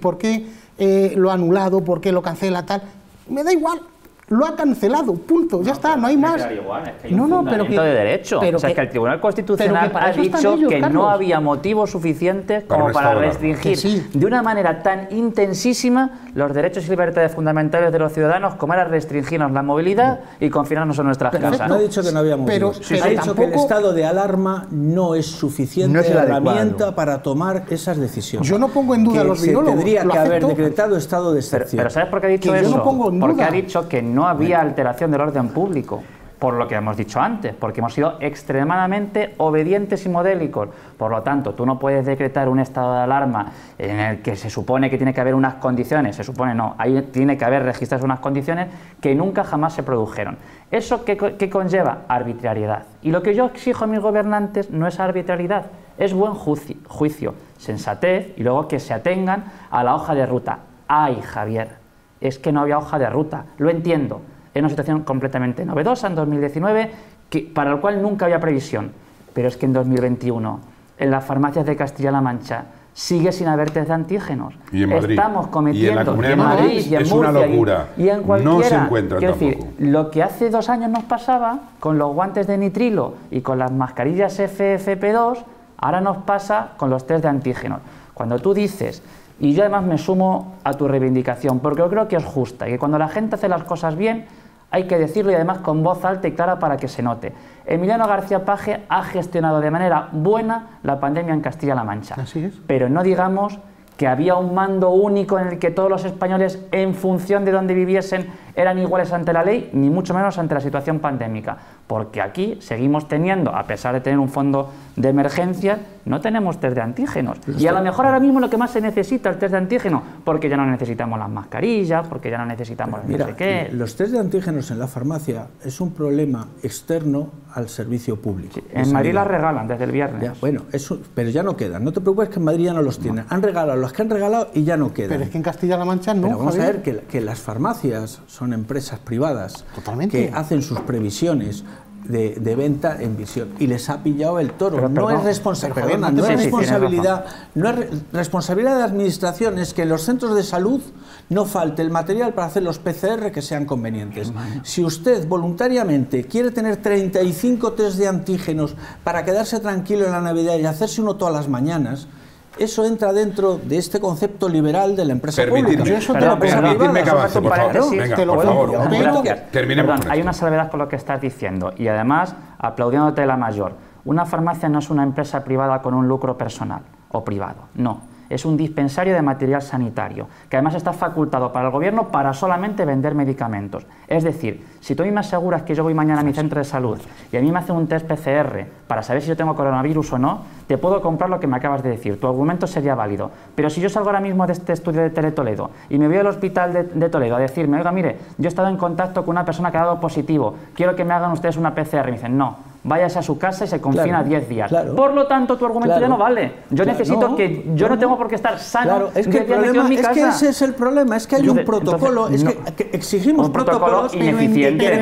lo ha anulado? ¿Por qué lo cancela tal? Me da igual. Lo ha cancelado, punto, ya está, no hay más. Pero de derecho. pero O sea, es que el Tribunal Constitucional pero que para ha eso están dicho ellos, que no Carlos. había motivos suficientes Para como un para estado de alarma. restringir Que sí. de una manera tan intensísima los derechos y libertades fundamentales de los ciudadanos como era restringirnos la movilidad y confinarnos en nuestras casas. No ha dicho que no había Pero- motivos. pero ha dicho que el tampoco- estado de alarma no es suficiente No es el herramienta adecuado. para tomar esas decisiones. Yo no pongo en duda Que los se virólogos, tendría lo que haber acepto. decretado estado de Pero, excepción. ¿sabes por qué ha dicho Que yo eso? no pongo en Porque duda. ha dicho que no había alteración del orden público, por lo que hemos dicho antes, porque hemos sido extremadamente obedientes y modélicos. Por lo tanto, tú no puedes decretar un estado de alarma en el que se supone que tiene que haber unas condiciones, se supone no, ahí tiene que haber registradas unas condiciones que nunca jamás se produjeron. ¿Eso qué conlleva? Arbitrariedad. Y lo que yo exijo a mis gobernantes no es arbitrariedad, es buen juicio, sensatez y luego que se atengan a la hoja de ruta. ¡Ay, Javier! Es que no había hoja de ruta, lo entiendo. Es una situación completamente novedosa en 2019, para la cual nunca había previsión. Pero es que en 2021, en las farmacias de Castilla-La Mancha, sigue sin haber test de antígenos. Y en Madrid. Estamos cometiendo, Y en la Comunidad de Madrid, Madrid y en es una Murcia, locura. y en cualquiera. No se encuentran Quiero tampoco. decir, lo que hace 2 años nos pasaba con los guantes de nitrilo y con las mascarillas FFP2, ahora nos pasa con los test de antígenos. Cuando tú dices, y yo además me sumo a tu reivindicación, porque yo creo que es justa, y que cuando la gente hace las cosas bien, hay que decirlo y además con voz alta y clara para que se note. Emiliano García Paje ha gestionado de manera buena la pandemia en Castilla-La Mancha. Así es. Pero no digamos que había un mando único en el que todos los españoles, en función de donde viviesen, eran iguales ante la ley, ni mucho menos ante la situación pandémica, porque aquí seguimos teniendo, a pesar de tener un fondo de emergencia, no tenemos test de antígenos. Y a lo mejor ahora mismo lo que más se necesita es el test de antígenos, porque ya no necesitamos las mascarillas, porque ya no necesitamos no sé qué. Los test de antígenos en la farmacia es un problema externo al servicio público. Sí, en Madrid las regalan desde el viernes. Ya, bueno, pero ya no quedan. No te preocupes que en Madrid ya no los tienen. Han regalado los que han regalado y ya no quedan. Pero es que en Castilla-La Mancha no, pero vamos Javier. a ver que las farmacias son empresas privadas. Totalmente. Que hacen sus previsiones de venta en visión y les ha pillado el toro. Pero, no perdón, es responsabilidad, no es responsabilidad de la administración, es que en los centros de salud no falte el material para hacer los PCR que sean convenientes. Si usted voluntariamente quiere tener 35 test de antígenos para quedarse tranquilo en la Navidad y hacerse uno todas las mañanas, eso entra dentro de este concepto liberal de la empresa pública. Yo eso permitidme que avance, por favor. Venga, por favor. Terminemos. Hay una salvedad con lo que estás diciendo y además, aplaudiéndote la mayor, una farmacia no es una empresa privada con un lucro personal o privado, no. Es un dispensario de material sanitario, que además está facultado para el gobierno para solamente vender medicamentos. Es decir, si tú a mí me aseguras que yo voy mañana a mi centro de salud y a mí me hacen un test PCR para saber si yo tengo coronavirus o no, te puedo comprar lo que me acabas de decir, tu argumento sería válido. Pero si yo salgo ahora mismo de este estudio de Teletoledo y me voy al hospital de Toledo a decirme, oiga, mire, yo he estado en contacto con una persona que ha dado positivo, quiero que me hagan ustedes una PCR, y me dicen, no. Váyase a su casa y se confina 10 días. Claro. Por lo tanto, tu argumento ya no vale. Yo necesito que yo no tengo por qué estar sano. Es que el problema es que ese es el problema, es que hay un protocolo, es que exigimos protocolos ineficiente.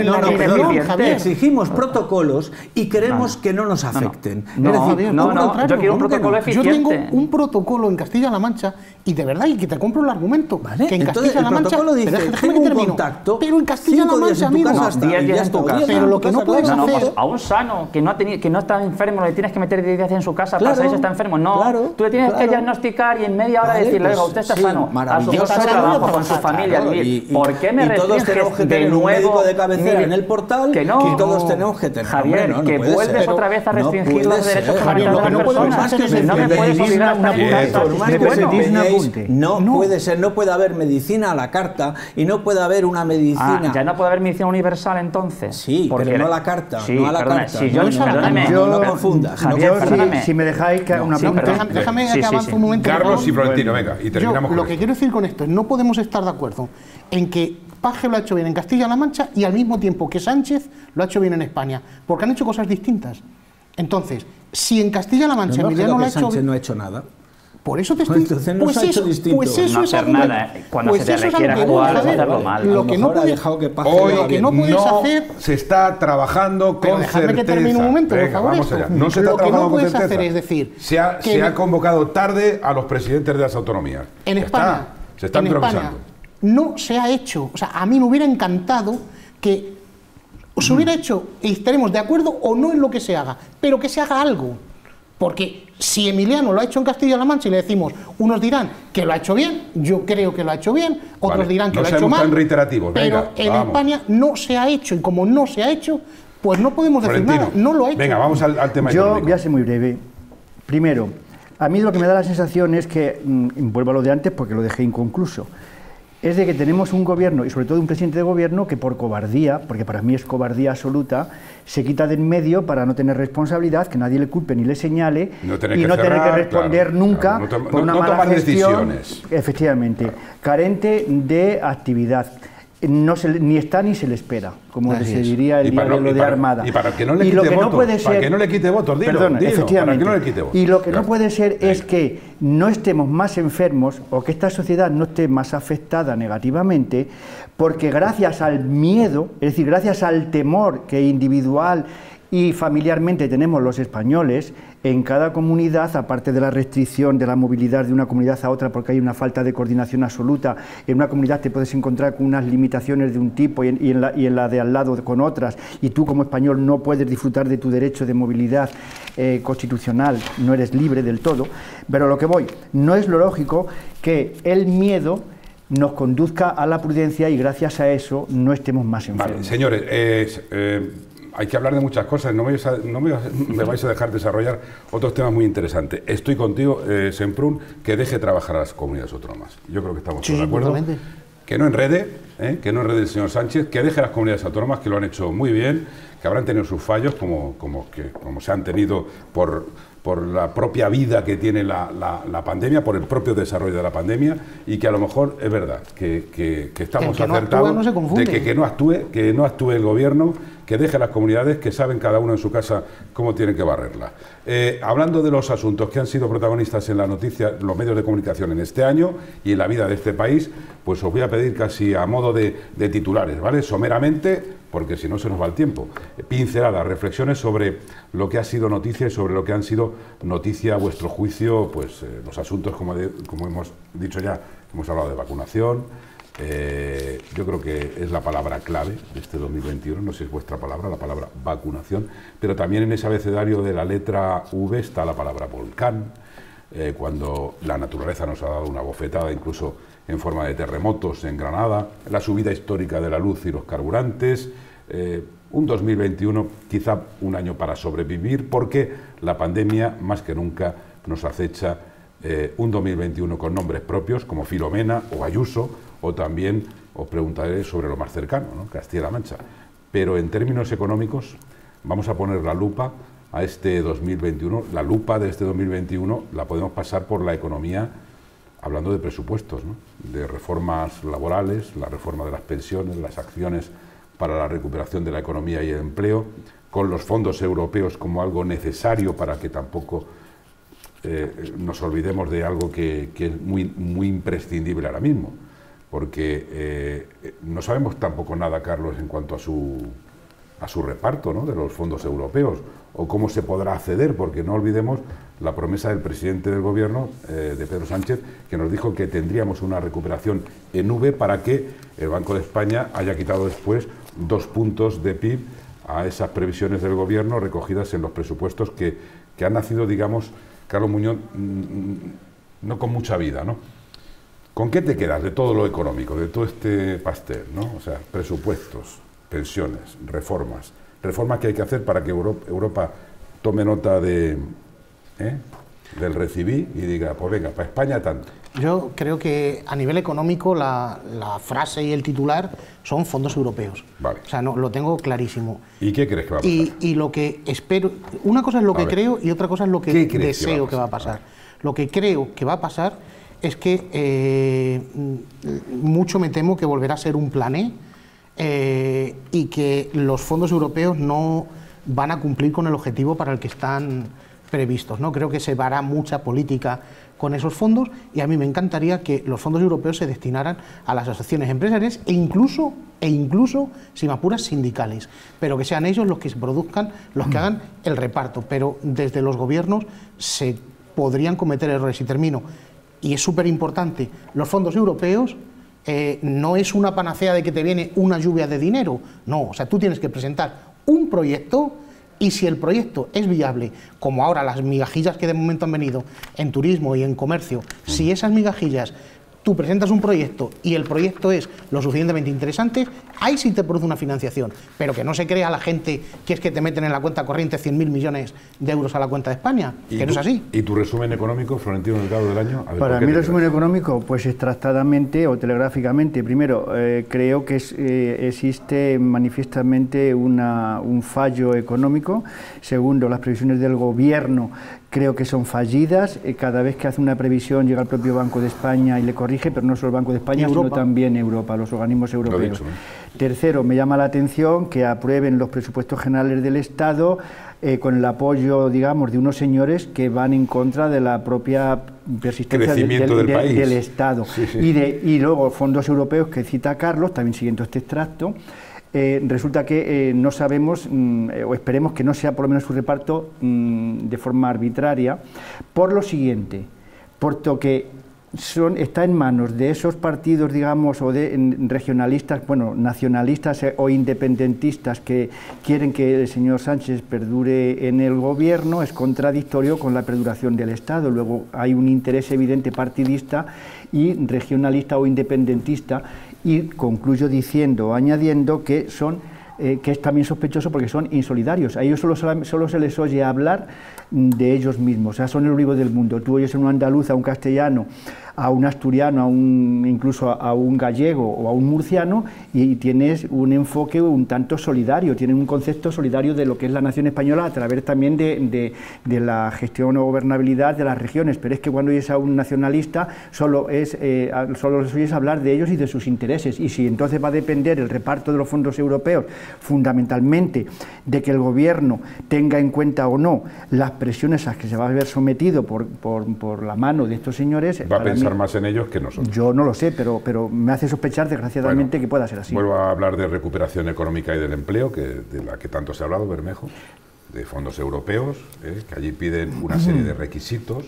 Exigimos protocolos y queremos que no nos afecten. Yo quiero un protocolo eficiente. Yo tengo un protocolo en Castilla-La Mancha y de verdad, y que te compro el argumento, ¿vale? que en Castilla-La Mancha déjame que termino, pero en Castilla-La Mancha, amigo, pero lo que no puedes hacer... A un sano que no está enfermo, le tienes que meter 10 días en su casa para saber si está enfermo. No, tú le tienes que diagnosticar y en media hora decirle, oiga, usted está sano, a su puesto de trabajo, con su familia. ¿Por qué me restringes de nuevo? Un médico de cabecera en el portal que todos tenemos que tener. Javier, que vuelves otra vez a restringir los derechos fundamentales de las personas. No me puedes obligar a estar. No puede ser, no puede haber medicina a la carta y no puede haber una medicina. ¿Ya no puede haber medicina universal entonces? Sí, pero no a la carta, no a la carta. No confundas. Si me dejáis que haga una pregunta. Déjame que avance un momento. Carlos y Florentino, venga, y terminamos con lo que quiero decir con esto es no podemos estar de acuerdo en que Paje lo ha hecho bien en Castilla-La Mancha y al mismo tiempo que Sánchez lo ha hecho bien en España, porque han hecho cosas distintas. Entonces, si en Castilla-La Mancha Emiliano lo ha hecho bien... Sánchez no ha hecho nada. Por eso te estoy... Entonces no se ha hecho distinto. Pues eso no hacer nada, cuando se te requiere actuar, hacerlo mal. Lo que no puedes hacer... se está trabajando con certeza. Déjame que termine un momento, por favor. Vamos allá. No se está trabajando con certeza. Hacer es decir... Se ha convocado tarde a los presidentes de las autonomías. En España... Se está improvisando. No se ha hecho. O sea, a mí me hubiera encantado que se hubiera hecho, y estaremos de acuerdo o no en lo que se haga, pero que se haga algo. Porque si Emiliano lo ha hecho en Castilla-La Mancha y le decimos, unos dirán que lo ha hecho bien, yo creo que lo ha hecho bien, otros dirán que lo ha hecho mal, pero en España no se ha hecho, y como no se ha hecho, pues no podemos decir nada, no lo ha hecho. Venga, vamos al tema económico. Yo voy a ser muy breve. Primero, a mí lo que me da la sensación es que, vuelvo a lo de antes porque lo dejé inconcluso, es de que tenemos un gobierno, y sobre todo un presidente de gobierno, que por cobardía, porque para mí es cobardía absoluta, se quita de en medio para no tener responsabilidad, que nadie le culpe ni le señale, y no tener que responder nunca por una mala gestión, efectivamente, carente de actividad. Ni está ni se le espera, como se diría el día de lo de Armada. Y para que no le quite votos, para que no le quite votos, dilo, efectivamente. Para que no le quite votos. Y lo que no puede ser es que no estemos más enfermos o que esta sociedad no esté más afectada negativamente, porque gracias al miedo, es decir, gracias al temor que individual y familiarmente tenemos los españoles, en cada comunidad, aparte de la restricción de la movilidad de una comunidad a otra porque hay una falta de coordinación absoluta, en una comunidad te puedes encontrar con unas limitaciones de un tipo y en la de al lado con otras, y tú como español no puedes disfrutar de tu derecho de movilidad constitucional, no eres libre del todo, pero lo que voy, no es lo lógico que el miedo nos conduzca a la prudencia y gracias a eso no estemos más enfermos. Vale, señores, hay que hablar de muchas cosas, no me vais a dejar desarrollar otros temas muy interesantes. Estoy contigo, Semprún, que deje trabajar a las comunidades autónomas. Yo creo que estamos todos de acuerdo. que no enrede el señor Sánchez, que deje las comunidades autónomas, que lo han hecho muy bien, que habrán tenido sus fallos, como se han tenido por la propia vida que tiene la pandemia, por el propio desarrollo de la pandemia, y que a lo mejor es verdad que estamos acertados de que no actúe el gobierno, que deje las comunidades, que saben cada uno en su casa cómo tienen que barrerla. Hablando de los asuntos que han sido protagonistas en la noticia, los medios de comunicación en este año y en la vida de este país, pues os voy a pedir casi a modo de titulares, ¿vale? Someramente, porque si no se nos va el tiempo. Pinceladas, reflexiones sobre lo que ha sido noticia y sobre lo que han sido noticia a vuestro juicio, pues los asuntos, como hemos dicho ya, hemos hablado de vacunación. Yo creo que es la palabra clave de este 2021, no sé si es vuestra palabra, la palabra vacunación, pero también en ese abecedario de la letra V está la palabra volcán, cuando la naturaleza nos ha dado una bofetada incluso en forma de terremotos en Granada, la subida histórica de la luz y los carburantes, un 2021 quizá un año para sobrevivir, porque la pandemia más que nunca nos acecha, un 2021 con nombres propios como Filomena o Ayuso, o también os preguntaré sobre lo más cercano, ¿no? Castilla-La Mancha. Pero en términos económicos vamos a poner la lupa a este 2021. La lupa de este 2021 la podemos pasar por la economía, hablando de presupuestos, ¿no? De reformas laborales, la reforma de las pensiones, las acciones para la recuperación de la economía y el empleo, con los fondos europeos como algo necesario para que tampoco nos olvidemos de algo que es muy imprescindible ahora mismo, porque no sabemos tampoco nada, Carlos, en cuanto a su reparto, ¿no?, de los fondos europeos, o cómo se podrá acceder, porque no olvidemos la promesa del presidente del gobierno, de Pedro Sánchez, que nos dijo que tendríamos una recuperación en V para que el Banco de España haya quitado después 2 puntos de PIB a esas previsiones del gobierno recogidas en los presupuestos que han nacido, digamos, Carlos Muñoz, no con mucha vida, ¿no? ¿Con qué te quedas de todo lo económico, de todo este pastel, ¿no? O sea, presupuestos, pensiones, reformas que hay que hacer para que Europa tome nota del recibí y diga, pues venga, para España tanto. Yo creo que a nivel económico la frase y el titular son fondos europeos. Vale. O sea, no, lo tengo clarísimo. ¿Y qué crees que va a pasar? Y lo que espero, una cosa es lo que creo y otra cosa es lo que deseo que va a pasar. Lo que creo que va a pasar es que mucho me temo que volverá a ser un plan E, y que los fondos europeos no van a cumplir con el objetivo para el que están previstos, ¿no? Creo que se hará mucha política con esos fondos y a mí me encantaría que los fondos europeos se destinaran a las asociaciones empresariales e incluso, si me apuras, sindicales, pero que sean ellos los que se produzcan, los que hagan el reparto, pero desde los gobiernos se podrían cometer errores. Y termino, y es súper importante, los fondos europeos no es una panacea de que te viene una lluvia de dinero, no, o sea, tú tienes que presentar un proyecto y si el proyecto es viable, como ahora las migajillas que de momento han venido en turismo y en comercio, si esas migajillas tú presentas un proyecto y el proyecto es lo suficientemente interesante, ahí sí te produce una financiación, pero que no se crea la gente que es que te meten en la cuenta corriente 100.000 millones de euros a la cuenta de España, que no es así. ¿Y tu resumen económico, Florentino Delgado, del año? Para mí el resumen económico, pues extractadamente o telegráficamente, primero, creo que existe manifiestamente un fallo económico. Segundo, las previsiones del gobierno creo que son fallidas. Cada vez que hace una previsión llega el propio Banco de España y le corrige, pero no solo el Banco de España, sino también Europa, los organismos europeos. Lo he dicho, ¿no? Tercero, me llama la atención que aprueben los presupuestos generales del Estado con el apoyo, digamos, de unos señores que van en contra de la propia persistencia del Estado. Sí, sí. Y luego fondos europeos que cita Carlos, también siguiendo este extracto. Resulta que no sabemos, o esperemos que no sea por lo menos su reparto de forma arbitraria, por lo siguiente, puesto que está en manos de esos partidos, digamos, o de regionalistas, bueno, nacionalistas o independentistas que quieren que el señor Sánchez perdure en el gobierno, es contradictorio con la perduración del Estado. Luego hay un interés evidente partidista y regionalista o independentista, y concluyo añadiendo que que es también sospechoso porque son insolidarios. A ellos solo se les oye hablar de ellos mismos, o sea, son el olivo del mundo. Tú oyes en un andaluz, a un castellano, a un asturiano, incluso a un gallego o a un murciano, y tienes un enfoque un tanto solidario, tienes un concepto solidario de lo que es la nación española a través también de la gestión o gobernabilidad de las regiones, pero es que cuando oyes a un nacionalista solo les oyes hablar de ellos y de sus intereses, y si entonces va a depender el reparto de los fondos europeos fundamentalmente de que el gobierno tenga en cuenta o no las presiones a las que se va a ver sometido por la mano de estos señores. Va a pensar más en ellos que nosotros. Yo no lo sé, pero me hace sospechar desgraciadamente que pueda ser así. Vuelvo a hablar de recuperación económica y del empleo, de la que tanto se ha hablado, Bermejo, de fondos europeos, que allí piden una serie de requisitos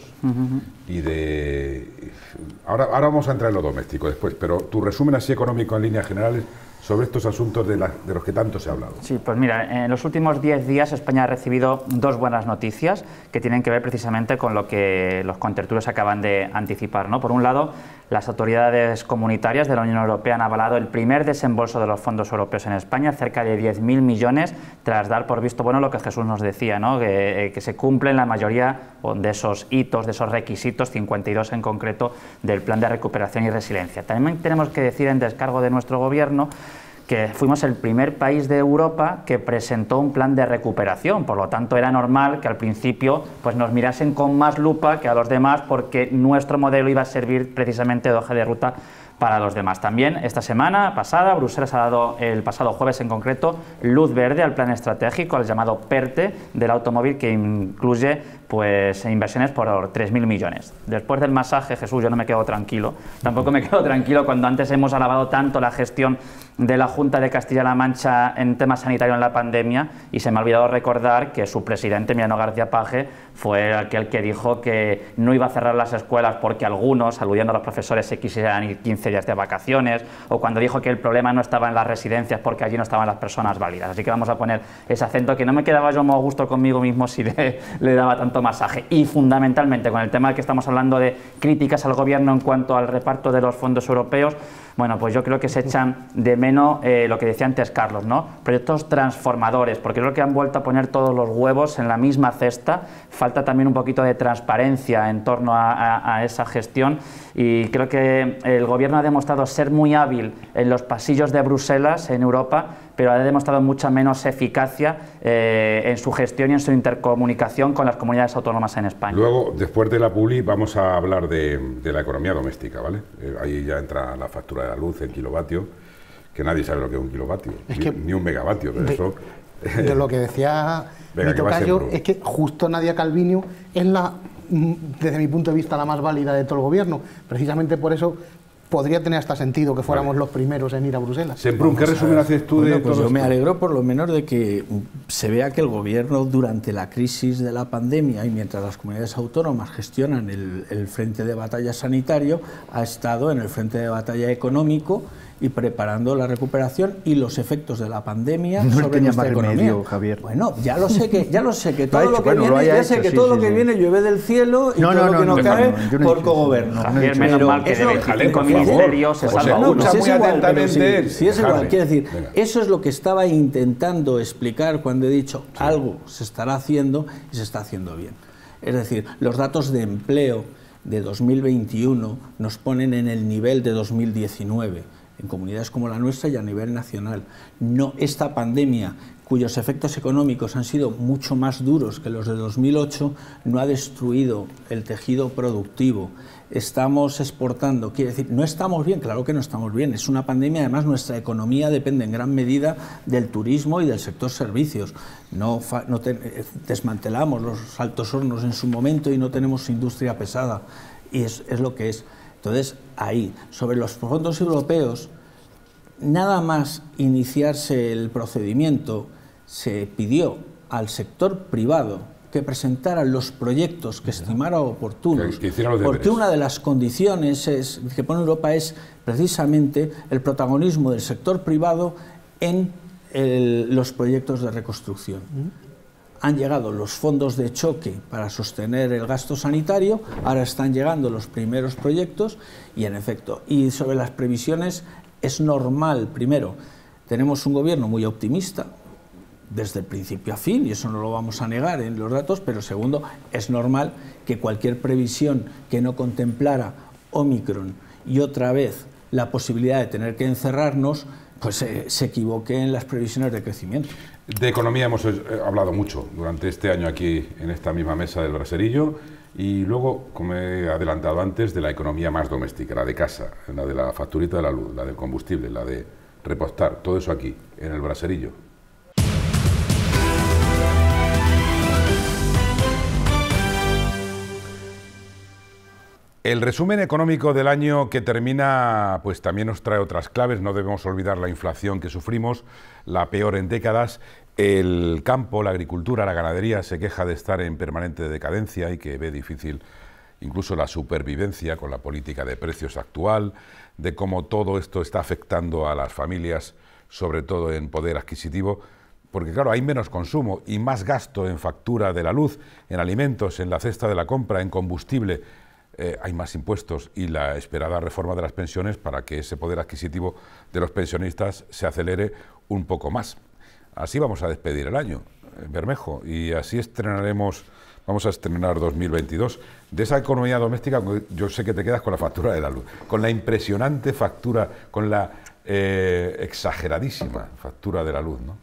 y de... Ahora vamos a entrar en lo doméstico después, pero tu resumen así económico en líneas generales sobre estos asuntos de los que tanto se ha hablado. Sí, pues mira, en los últimos 10 días España ha recibido dos buenas noticias que tienen que ver precisamente con lo que los contertulios acaban de anticipar, ¿no? Por un lado, las autoridades comunitarias de la Unión Europea han avalado el primer desembolso de los fondos europeos en España, cerca de 10.000 millones, tras dar por visto bueno lo que Jesús nos decía, ¿no? Que se cumplen la mayoría de esos hitos, de esos requisitos, 52 en concreto, del Plan de Recuperación y Resiliencia. También tenemos que decir, en descargo de nuestro gobierno, que fuimos el primer país de Europa que presentó un plan de recuperación, por lo tanto era normal que al principio pues nos mirasen con más lupa que a los demás, porque nuestro modelo iba a servir precisamente de hoja de ruta para los demás. También esta semana pasada Bruselas ha dado, el pasado jueves en concreto, luz verde al plan estratégico, al llamado PERTE del automóvil, que incluye pues inversiones por 3.000 millones. Después del masaje, Jesús, yo no me quedo tranquilo, tampoco me quedo tranquilo cuando antes hemos alabado tanto la gestión de la Junta de Castilla-La Mancha en temas sanitarios en la pandemia, y se me ha olvidado recordar que su presidente, Emiliano García Paje, fue aquel que dijo que no iba a cerrar las escuelas porque algunos, aludiendo a los profesores, se quisieran ir 15 días de vacaciones, o cuando dijo que el problema no estaba en las residencias porque allí no estaban las personas válidas. Así que vamos a poner ese acento, que no me quedaba yo muy a gusto conmigo mismo si le daba tanto masaje. Y fundamentalmente con el tema del que estamos hablando, de críticas al gobierno en cuanto al reparto de los fondos europeos, bueno, pues yo creo que se echan de menos lo que decía antes Carlos, ¿no? Proyectos transformadores, porque creo que han vuelto a poner todos los huevos en la misma cesta. Falta también un poquito de transparencia en torno a esa gestión, y creo que el gobierno ha demostrado ser muy hábil en los pasillos de Bruselas, en Europa, pero ha demostrado mucha menos eficacia en su gestión y en su intercomunicación con las comunidades autónomas en España. Luego, después de la publi, vamos a hablar de la economía doméstica, ¿vale? Ahí ya entra la factura de la luz en kilovatios, que nadie sabe lo que es un kilovatio, ni un megavatio, pero eso... De lo que decía mi tocayo, es que justo Nadia Calviño es desde mi punto de vista, la más válida de todo el gobierno. Precisamente por eso podría tener hasta sentido que fuéramos los primeros en ir a Bruselas. Semprún, ¿qué resumen haces tú de todo esto? Yo me esto? alegro por lo menos de que se vea que el gobierno, durante la crisis de la pandemia y mientras las comunidades autónomas gestionan el frente de batalla sanitario, ha estado en el frente de batalla económico y preparando la recuperación y los efectos de la pandemia sobre nuestra economía. Medio, Javier. Bueno, ya lo sé que todo lo que viene, ya sé que todo lo que viene llueve del cielo y todo lo que no cae por cogoberno. Javier, menos mal que de 25 ministerios se salva uno. Sí, es igual, quiero decir, eso es lo que estaba intentando explicar cuando he dicho algo se estará haciendo y se está haciendo bien. Es decir, los datos de empleo de 2021 nos ponen en el nivel de 2019. En comunidades como la nuestra y a nivel nacional. No, esta pandemia, cuyos efectos económicos han sido mucho más duros que los de 2008, no ha destruido el tejido productivo. Estamos exportando, quiere decir, no estamos bien, claro que no estamos bien, es una pandemia, además nuestra economía depende en gran medida del turismo y del sector servicios. Desmantelamos los altos hornos en su momento y no tenemos industria pesada, y es lo que es. Entonces, ahí, sobre los fondos europeos, nada más iniciarse el procedimiento, se pidió al sector privado que presentara los proyectos que estimara oportunos, porque una de las condiciones que pone Europa es precisamente el protagonismo del sector privado en los proyectos de reconstrucción. Han llegado los fondos de choque para sostener el gasto sanitario, ahora están llegando los primeros proyectos y en efecto, y sobre las previsiones es normal, primero, tenemos un gobierno muy optimista desde el principio a fin, y eso no lo vamos a negar en los datos, pero segundo, es normal que cualquier previsión que no contemplara Omicron y otra vez la posibilidad de tener que encerrarnos, pues se equivoque en las previsiones de crecimiento. De economía hemos hablado mucho durante este año aquí en esta misma mesa del Braserillo, y luego, como he adelantado antes, de la economía más doméstica, la de casa, la de la facturita de la luz, la del combustible, la de repostar, todo eso aquí, en el Braserillo. El resumen económico del año que termina pues también nos trae otras claves. No debemos olvidar la inflación que sufrimos, la peor en décadas. El campo, la agricultura, la ganadería se queja de estar en permanente decadencia y que ve difícil incluso la supervivencia con la política de precios actual, de cómo todo esto está afectando a las familias, sobre todo en poder adquisitivo, porque claro, hay menos consumo y más gasto en factura de la luz, en alimentos, en la cesta de la compra, en combustible. Hay más impuestos y la esperada reforma de las pensiones para que ese poder adquisitivo de los pensionistas se acelere un poco más. Así vamos a despedir el año, Bermejo, y así vamos a estrenar 2022. De esa economía doméstica, yo sé que te quedas con la factura de la luz, con la impresionante factura, con la exageradísima factura de la luz, ¿no?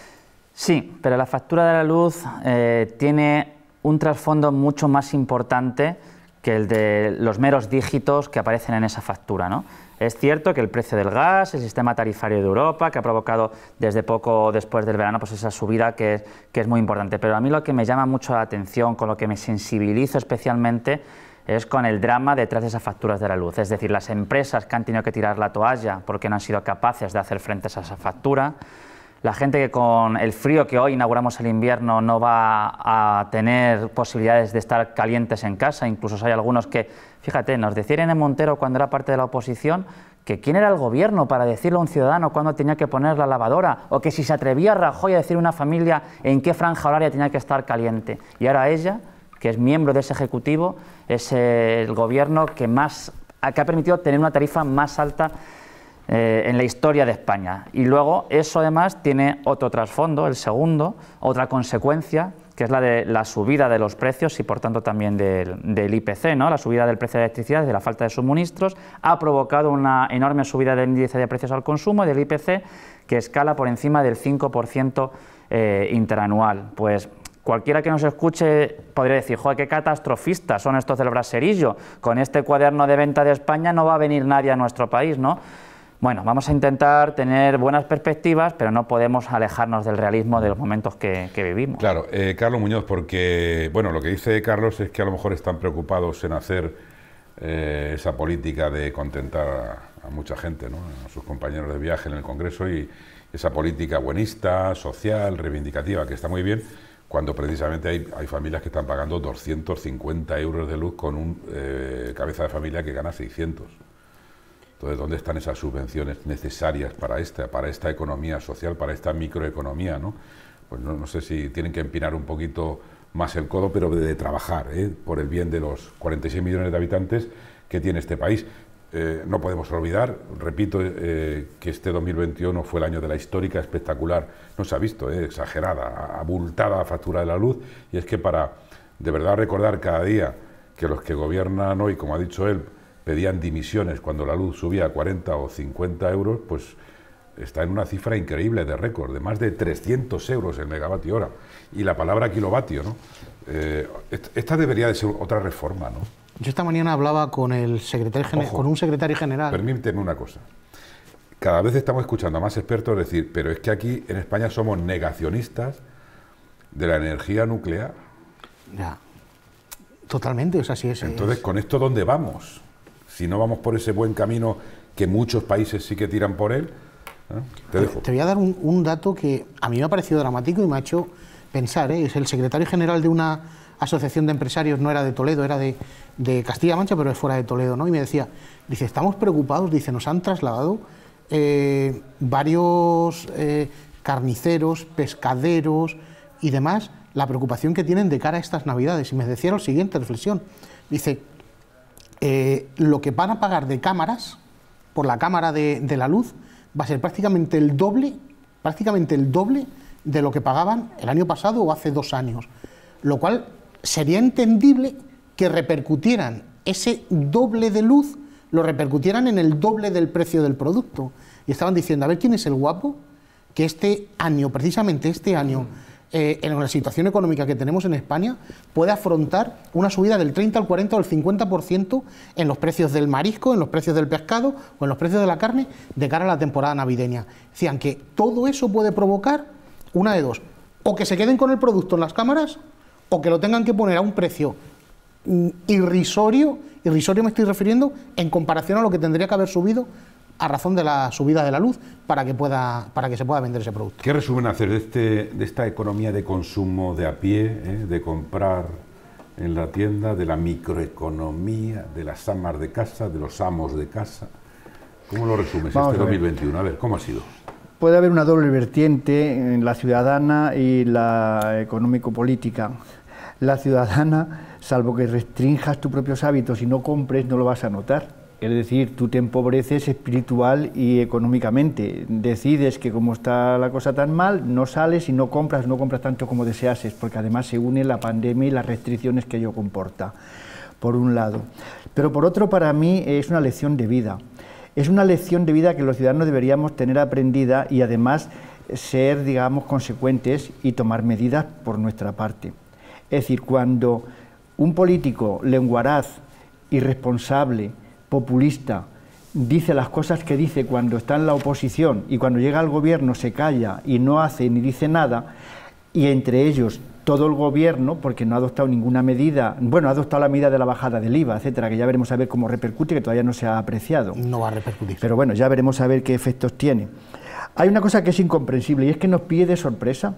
Sí, pero la factura de la luz tiene un trasfondo mucho más importante que el de los meros dígitos que aparecen en esa factura, ¿no? Es cierto que el precio del gas, el sistema tarifario de Europa, que ha provocado desde poco después del verano pues esa subida que es muy importante, pero a mí lo que me llama mucho la atención, con lo que me sensibilizo especialmente, es con el drama detrás de esas facturas de la luz. Es decir, las empresas que han tenido que tirar la toalla porque no han sido capaces de hacer frente a esa factura, la gente que con el frío que hoy inauguramos el invierno no va a tener posibilidades de estar calientes en casa, incluso hay algunos que, fíjate, nos decía Irene Montero cuando era parte de la oposición que quién era el gobierno para decirle a un ciudadano cuándo tenía que poner la lavadora, o que si se atrevía Rajoy a decir a una familia en qué franja horaria tenía que estar caliente. Y ahora ella, que es miembro de ese ejecutivo, es el gobierno que ha permitido tener una tarifa más alta en la historia de España. Y luego eso además tiene otro trasfondo, el segundo, otra consecuencia, que es la de la subida de los precios y por tanto también del IPC, ¿no? La subida del precio de la electricidad, de la falta de suministros, ha provocado una enorme subida del índice de precios al consumo, del IPC, que escala por encima del 5% interanual. Pues cualquiera que nos escuche podría decir, joder, qué catastrofistas son estos del Braserillo, con este cuaderno de venta de España no va a venir nadie a nuestro país, ¿no? Bueno, vamos a intentar tener buenas perspectivas, pero no podemos alejarnos del realismo de los momentos que vivimos. Claro, Carlos Muñoz, porque, bueno, lo que dice Carlos es que a lo mejor están preocupados en hacer esa política de contentar a mucha gente, ¿no? A sus compañeros de viaje en el Congreso, y esa política buenista, social, reivindicativa, que está muy bien, cuando precisamente hay familias que están pagando 250 euros de luz con un cabeza de familia que gana 600. Entonces, ¿dónde están esas subvenciones necesarias para esta economía social, para esta microeconomía, ¿no? Pues no sé si tienen que empinar un poquito más el codo, pero de trabajar, por el bien de los 46 millones de habitantes que tiene este país. No podemos olvidar, repito, que este 2021 fue el año de la histórica, espectacular, no se ha visto, exagerada, abultada factura de la luz, y es que para de verdad recordar cada día que los que gobiernan hoy, como ha dicho él, pedían dimisiones cuando la luz subía a 40 o 50 euros, pues está en una cifra increíble de récord, de más de 300 euros el megavatio hora. Y la palabra kilovatio, ¿no? Esta debería de ser otra reforma, ¿no? Yo esta mañana hablaba con el secretario con un secretario general. Permíteme una cosa. Cada vez estamos escuchando a más expertos decir, pero es que aquí en España somos negacionistas de la energía nuclear. Ya, totalmente, o sea, sí es. Entonces, ¿con esto dónde vamos? Si no vamos por ese buen camino que muchos países sí que tiran por él, te dejo. Te voy a dar un dato que a mí me ha parecido dramático y me ha hecho pensar, es el secretario general de una asociación de empresarios, no era de Toledo, era de Castilla-Mancha, pero es fuera de Toledo, ¿no? Y me decía, dice, estamos preocupados, dice, nos han trasladado varios carniceros, pescaderos y demás, la preocupación que tienen de cara a estas Navidades. Y me decía la siguiente reflexión, dice, lo que van a pagar de cámaras, por la cámara de la luz, va a ser prácticamente el doble de lo que pagaban el año pasado o hace 2 años. Lo cual sería entendible que repercutieran ese doble de luz lo repercutieran en el doble del precio del producto. Y estaban diciendo, a ver quién es el guapo que este año, precisamente este año, en la situación económica que tenemos en España, puede afrontar una subida del 30 al 40 o al 50% en los precios del marisco, en los precios del pescado o en los precios de la carne de cara a la temporada navideña. Decían que todo eso puede provocar una de dos, o que se queden con el producto en las cámaras o que lo tengan que poner a un precio irrisorio me estoy refiriendo en comparación a lo que tendría que haber subido a razón de la subida de la luz para que se pueda vender ese producto. ¿Qué resumen hacer de esta economía de consumo de a pie, de comprar en la tienda, de la microeconomía, de las amas de casa, de los amos de casa? ¿Cómo lo resumes este 2021? A ver, ¿cómo ha sido? Puede haber una doble vertiente en la ciudadana y la económico-política. La ciudadana, salvo que restrinjas tus propios hábitos y no compres, no lo vas a notar. Es decir, tú te empobreces espiritual y económicamente. Decides que como está la cosa tan mal, no sales y no compras tanto como deseases, porque además se une la pandemia y las restricciones que ello comporta, por un lado. Pero por otro, para mí es una lección de vida. Es una lección de vida que los ciudadanos deberíamos tener aprendida y además ser, digamos, consecuentes y tomar medidas por nuestra parte. Es decir, cuando un político lenguaraz, irresponsable, populista, dice las cosas que dice cuando está en la oposición y cuando llega al gobierno se calla y no hace ni dice nada, y entre ellos todo el gobierno, porque no ha adoptado ninguna medida, bueno, ha adoptado la medida de la bajada del IVA, etcétera, que ya veremos a ver cómo repercute, que todavía no se ha apreciado. No va a repercutir. Pero bueno, ya veremos a ver qué efectos tiene. Hay una cosa que es incomprensible y es que nos pille de sorpresa.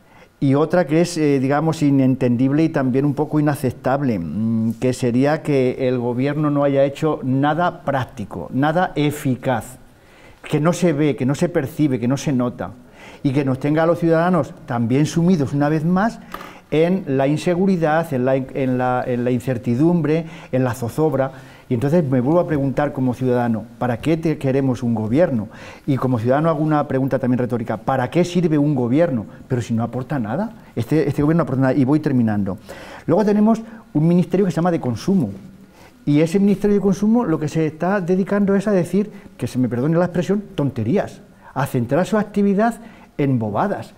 Y otra que es, digamos, inentendible y también un poco inaceptable, que sería que el gobierno no haya hecho nada práctico, nada eficaz, que no se ve, que no se percibe, que no se nota, y que nos tenga a los ciudadanos también sumidos una vez más en la inseguridad, en la incertidumbre, en la zozobra. Y entonces me vuelvo a preguntar como ciudadano, ¿para qué queremos un gobierno? Y como ciudadano hago una pregunta también retórica, ¿para qué sirve un gobierno? Pero si no aporta nada, este gobierno no aporta nada, y voy terminando. Luego tenemos un ministerio que se llama de consumo, y ese ministerio de consumo lo que se está dedicando es a decir, que se me perdone la expresión, tonterías, a centrar su actividad en bobadas,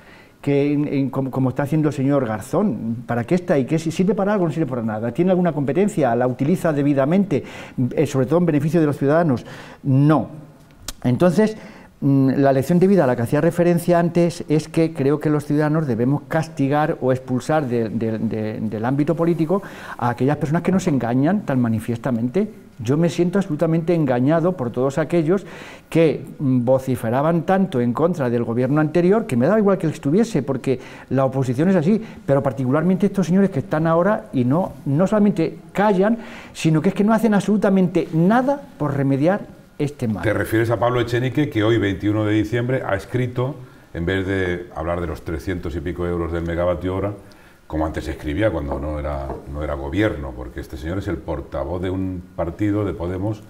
como está haciendo el señor Garzón. ¿Para qué está? ¿Y qué sirve para algo? No sirve para nada. ¿Tiene alguna competencia? ¿La utiliza debidamente? Sobre todo en beneficio de los ciudadanos. No. Entonces, la lección de vida a la que hacía referencia antes es que creo que los ciudadanos debemos castigar o expulsar del ámbito político a aquellas personas que nos engañan tan manifiestamente. Yo me siento absolutamente engañado por todos aquellos que vociferaban tanto en contra del gobierno anterior, que me daba igual que él estuviese, porque la oposición es así, pero particularmente estos señores que están ahora y no solamente callan, sino que es que no hacen absolutamente nada por remediar este mal. Te refieres a Pablo Echenique, que hoy, 21 de diciembre, ha escrito, en vez de hablar de los 300 y pico euros del megavatio hora, como antes se escribía cuando no era gobierno, porque este señor es el portavoz de un partido de Podemos,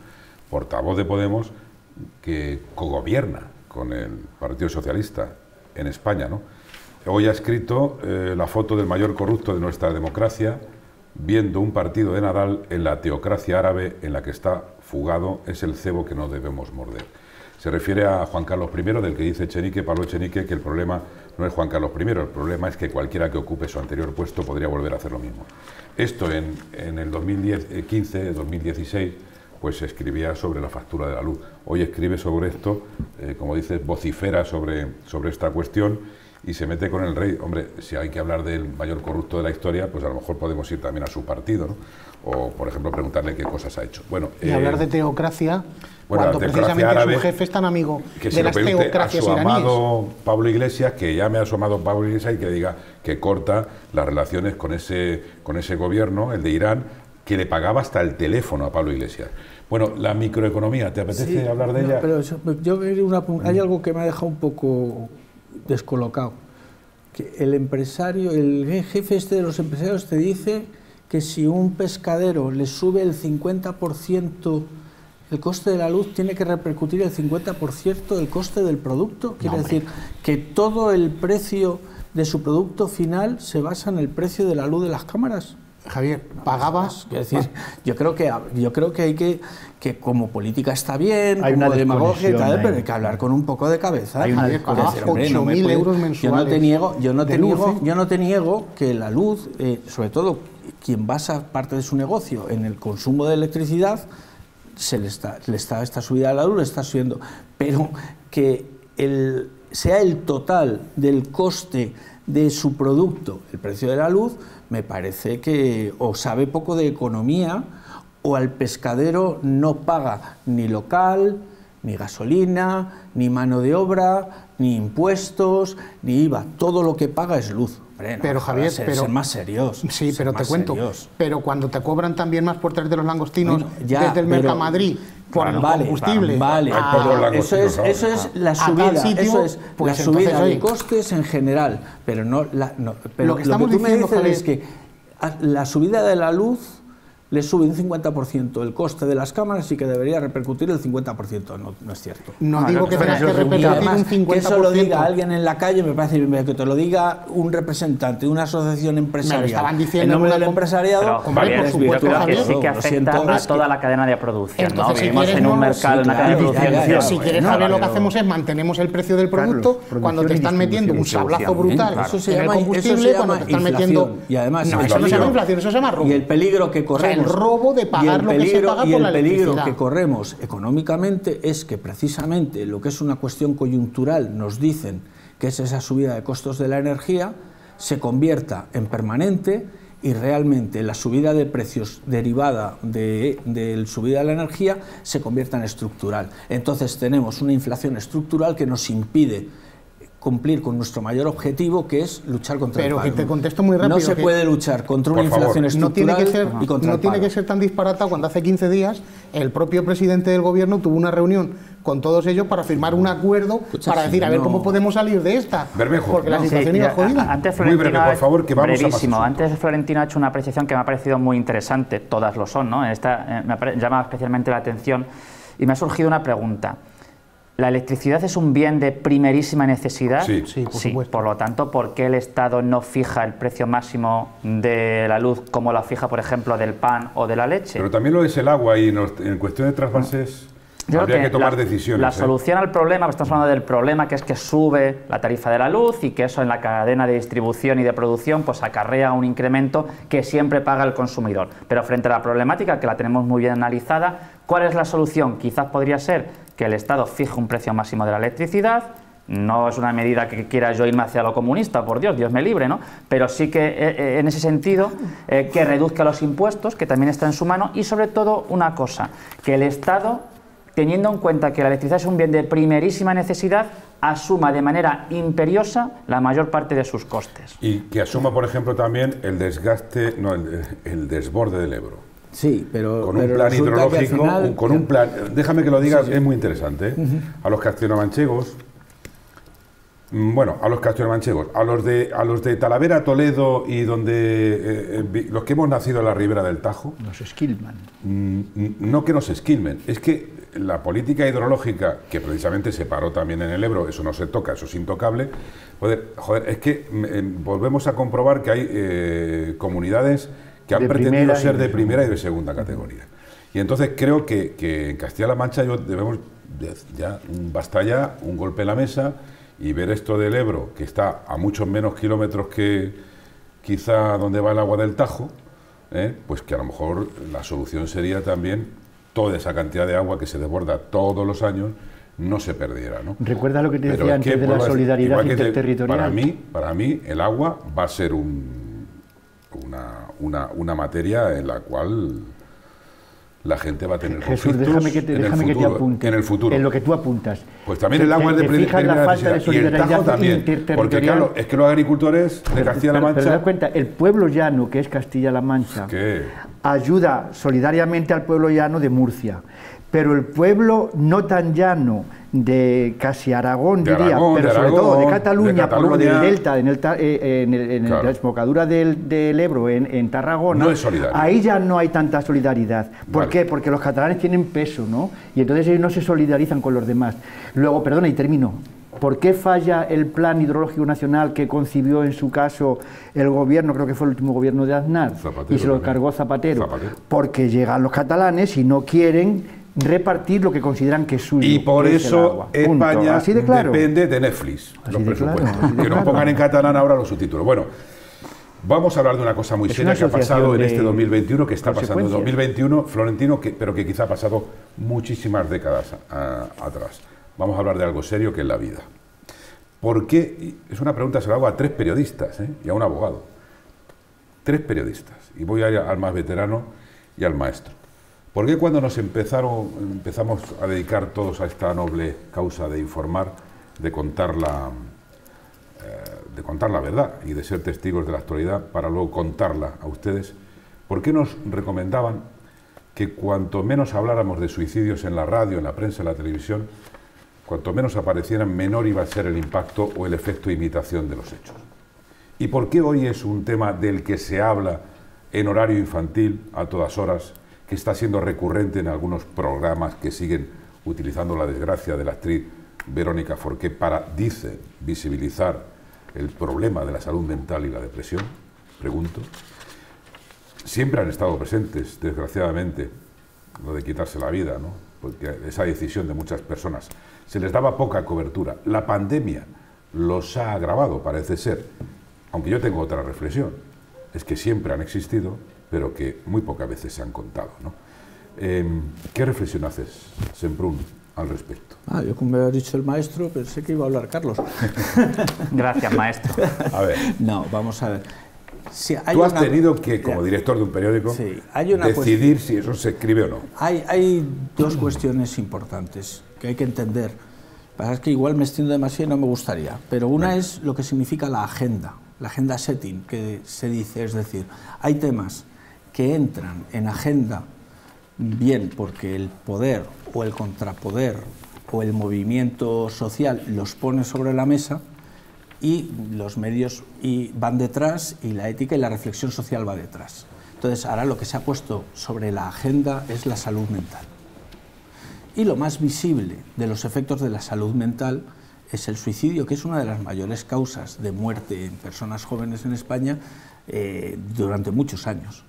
que cogobierna con el Partido Socialista en España, ¿no? Hoy ha escrito la foto del mayor corrupto de nuestra democracia, viendo un partido de Nadal en la teocracia árabe en la que está fugado, es el cebo que no debemos morder. Se refiere a Juan Carlos I, del que dice Echenique, Pablo Echenique, que el problema no es Juan Carlos I, el problema es que cualquiera que ocupe su anterior puesto podría volver a hacer lo mismo. Esto en el 2015, 2016, pues se escribía sobre la factura de la luz. Hoy escribe sobre esto, como dices, vocifera sobre esta cuestión y se mete con el rey. Hombre, si hay que hablar del mayor corrupto de la historia, pues a lo mejor podemos ir también a su partido, ¿no? O, por ejemplo, preguntarle qué cosas ha hecho. Bueno, y hablar de teocracia, bueno, cuando precisamente árabe, su jefe es tan amigo de las teocracias iraníes. Amado Pablo Iglesias, que llame a su amado Pablo Iglesias y que diga que corta las relaciones con ese gobierno, el de Irán, que le pagaba hasta el teléfono a Pablo Iglesias. Bueno, la microeconomía, ¿te apetece hablar de ella? Pero hay algo que me ha dejado un poco descolocado. Que el empresario, el jefe de los empresarios te dice que si un pescadero le sube el 50% el coste de la luz, tiene que repercutir el 50% del coste del producto. Quiere decir que todo el precio de su producto final se basa en el precio de la luz de las cámaras. Javier, pagabas... Es decir, yo creo que hay que como política está bien, hay como una demagogia y tal, desconexión pero ahí. hay que hablar con un poco de cabeza. Javier, pagabas 8.000 euros mensuales. Yo no te niego que la luz, sobre todo quien basa parte de su negocio en el consumo de electricidad, esta subida de la luz le está subiendo, pero que sea el total del coste de su producto, el precio de la luz, me parece que o sabe poco de economía o al pescadero no paga ni local, ni gasolina, ni mano de obra, ni impuestos, ni IVA. Todo lo que paga es luz. Hombre, no, pero Javier, ser más serios. Sí, pero te cuento. Serios. Pero cuando te cobran también más por traer de los langostinos, bueno, ya, desde el Mercamadrid, por el combustible. Vale, eso es la subida, sitio, la subida de costes en general, pero pero lo que estamos tú me diciendo, dices Javier, es que la subida de la luz le sube un 50% el coste de las cámaras y que debería repercutir el 50%. No es cierto. No digo que tengas que Y repercutir además, un 50%. que eso lo diga alguien en la calle, me parece bien, que te lo diga un representante de una asociación empresarial. Me lo estaban diciendo en nombre en una del empresariado. Pero, Javier, por supuesto, yo creo que Javier, sí que lo siento, afecta a es toda que- la cadena de producción, ¿no? Entonces, si Vivimos quieres, en un no, mercado, sí, en una cadena de claro, producción. Si quieres saber lo que hacemos es mantenemos el precio del producto. Carlos, Cuando te están metiendo un sablazo brutal Eso se en el llama- combustible, eso se cuando llama te están inflación. metiendo... Y además, no, eso no se llama inflación, eso se llama robo. Y el peligro que corremos. el robo de pagar lo que se paga por la el peligro electricidad. que corremos económicamente es que precisamente lo que es una cuestión coyuntural nos dicen que es esa subida de costos de la energía, se convierta en permanente y realmente la subida de precios derivada de la subida de la energía se convierta en estructural. Entonces tenemos una inflación estructural que nos impide cumplir con nuestro mayor objetivo, que es luchar contra el Pero paro. que te contesto muy rápido. No se que puede luchar contra una Por favor. inflación no tiene estructural que ser, y contra no el tiene paro. que ser tan disparatado cuando hace 15 días el propio presidente del gobierno tuvo una reunión con todos ellos para firmar un acuerdo para decir, a ver cómo podemos salir de esta. Bermejo. Porque la No. situación Sí, iba jodida. Antes Muy breve, Florentino por favor, que vamos a brevísimo. pasar Antes Florentino ha hecho una apreciación que me ha parecido muy interesante, todas lo son, ¿no? Esta me llama especialmente la atención y me ha surgido una pregunta. ¿La electricidad es un bien de primerísima necesidad? Sí. Sí, por supuesto. Por lo tanto, ¿por qué el Estado no fija el precio máximo de la luz como la fija, por ejemplo, del pan o de la leche? Pero también lo es el agua y en cuestión de trasvases Yo habría creo que tomar la, decisiones. La solución al problema, estamos hablando del problema, que es que sube la tarifa de la luz y que eso en la cadena de distribución y de producción pues acarrea un incremento que siempre paga el consumidor. Pero frente a la problemática, que la tenemos muy bien analizada, ¿cuál es la solución? Quizás podría ser que el Estado fije un precio máximo de la electricidad. No es una medida que quiera yo irme hacia lo comunista, por Dios, Dios me libre, ¿no? Pero sí que en ese sentido que reduzca los impuestos, que también está en su mano, y sobre todo una cosa, que el Estado, teniendo en cuenta que la electricidad es un bien de primerísima necesidad, asuma de manera imperiosa la mayor parte de sus costes. Y que asuma, por ejemplo, también el desgaste, no, el desborde del Ebro. Sí, pero Con un pero plan resulta que al hidrológico, final- con un plan, déjame que lo diga, es muy interesante, ¿eh? A los castellanomanchegos, bueno, a los castellanomanchegos, a los de Talavera, Toledo y donde los que hemos nacido en la ribera del Tajo, Nos esquilman. no que nos esquilmen, es que la política hidrológica, que precisamente se paró también en el Ebro, eso no se toca, eso es intocable, joder, es que volvemos a comprobar que hay comunidades que han De pretendido primera ser y de de primera y de segunda categoría. Y entonces creo que en Castilla-La Mancha debemos ya, basta ya, un golpe en la mesa y ver esto del Ebro, que está a muchos menos kilómetros que quizá donde va el agua del Tajo, pues que a lo mejor la solución sería también toda esa cantidad de agua que se desborda todos los años no se perdiera, ¿no? Recuerda lo que te Pero decía es que, antes de la vuelvo a decir, solidaridad igual que interterritorial. para mí el agua va a ser una materia en la cual la gente va a tener Jesús, conflictos déjame que te apunte. en el futuro. En lo que tú apuntas. Pues también el agua es de Te fijas primera la falta de necesidad. Y el Tajo solidaridad también. Porque interterritorial. claro, es que los agricultores de Castilla-La Pero Mancha... da cuenta, el pueblo llano, que es Castilla-La Mancha, ¿Qué? ayuda solidariamente al pueblo llano de Murcia. Pero el pueblo no tan llano de casi Aragón, De diría, Aragón, pero de sobre todo de Aragón, Cataluña, de por lo del Cataluña. delta, en Claro. la desembocadura del Ebro, en Tarragona, No es solidario. ahí ya no hay tanta solidaridad. ¿Por Vale. qué? Porque los catalanes tienen peso, ¿no? Y entonces ellos no se solidarizan con los demás. Luego, perdona, y termino. ¿Por qué falla el Plan Hidrológico Nacional que concibió en su caso el gobierno, creo que fue el último gobierno de Aznar, Zapatero, y se lo también. cargó Zapatero? Porque llegan los catalanes y no quieren repartir lo que consideran que es suyo. Y por que es el eso agua. España Así de claro. depende de Netflix, Así los de claro, presupuestos. así de Que nos claro. pongan en catalán ahora los subtítulos. Bueno, vamos a hablar de una cosa muy Es seria una que ha pasado en asociación este de 2021, que está pasando en consecuencias. 2021, Florentino, pero que quizá ha pasado muchísimas décadas atrás. Vamos a hablar de algo serio que es la vida. ¿Por qué? Y es una pregunta, se la hago a 3 periodistas y a un abogado. 3 periodistas. Y voy a ir al más veterano y al maestro. ¿Por qué cuando nos empezamos a dedicar todos a esta noble causa de informar, de contar la verdad y de ser testigos de la actualidad para luego contarla a ustedes, por qué nos recomendaban que cuanto menos habláramos de suicidios en la radio, en la prensa, en la televisión, cuanto menos aparecieran, menor iba a ser el impacto o el efecto de imitación de los hechos? ¿Y por qué hoy es un tema del que se habla en horario infantil a todas horas, que está siendo recurrente en algunos programas que siguen utilizando la desgracia de la actriz Verónica Forqué para, dice, visibilizar el problema de la salud mental y la depresión? Pregunto. Siempre han estado presentes, desgraciadamente, lo de quitarse la vida, ¿no? Porque esa decisión de muchas personas se les daba poca cobertura. La pandemia los ha agravado, parece ser, aunque yo tengo otra reflexión, es que siempre han existido, pero que muy pocas veces se han contado, ¿no? ¿Qué reflexión haces, Semprún, al respecto? Yo, como me ha dicho el maestro, pensé que iba a hablar Carlos. Gracias, maestro. A ver, No, vamos a ver. Si hay tú has una- tenido que, como director de un periódico, Sí, hay una decidir si eso se escribe o no. Hay 2 cuestiones importantes que hay que entender. Pasa es que igual me extiendo demasiado y no me gustaría, pero una es lo que significa la agenda setting, que se dice, es decir, hay temas que entran en agenda bien porque el poder o el contrapoder o el movimiento social los pone sobre la mesa y los medios van detrás y la ética y la reflexión social va detrás. Entonces, ahora lo que se ha puesto sobre la agenda es la salud mental. Y lo más visible de los efectos de la salud mental es el suicidio, que es una de las mayores causas de muerte en personas jóvenes en España durante muchos años.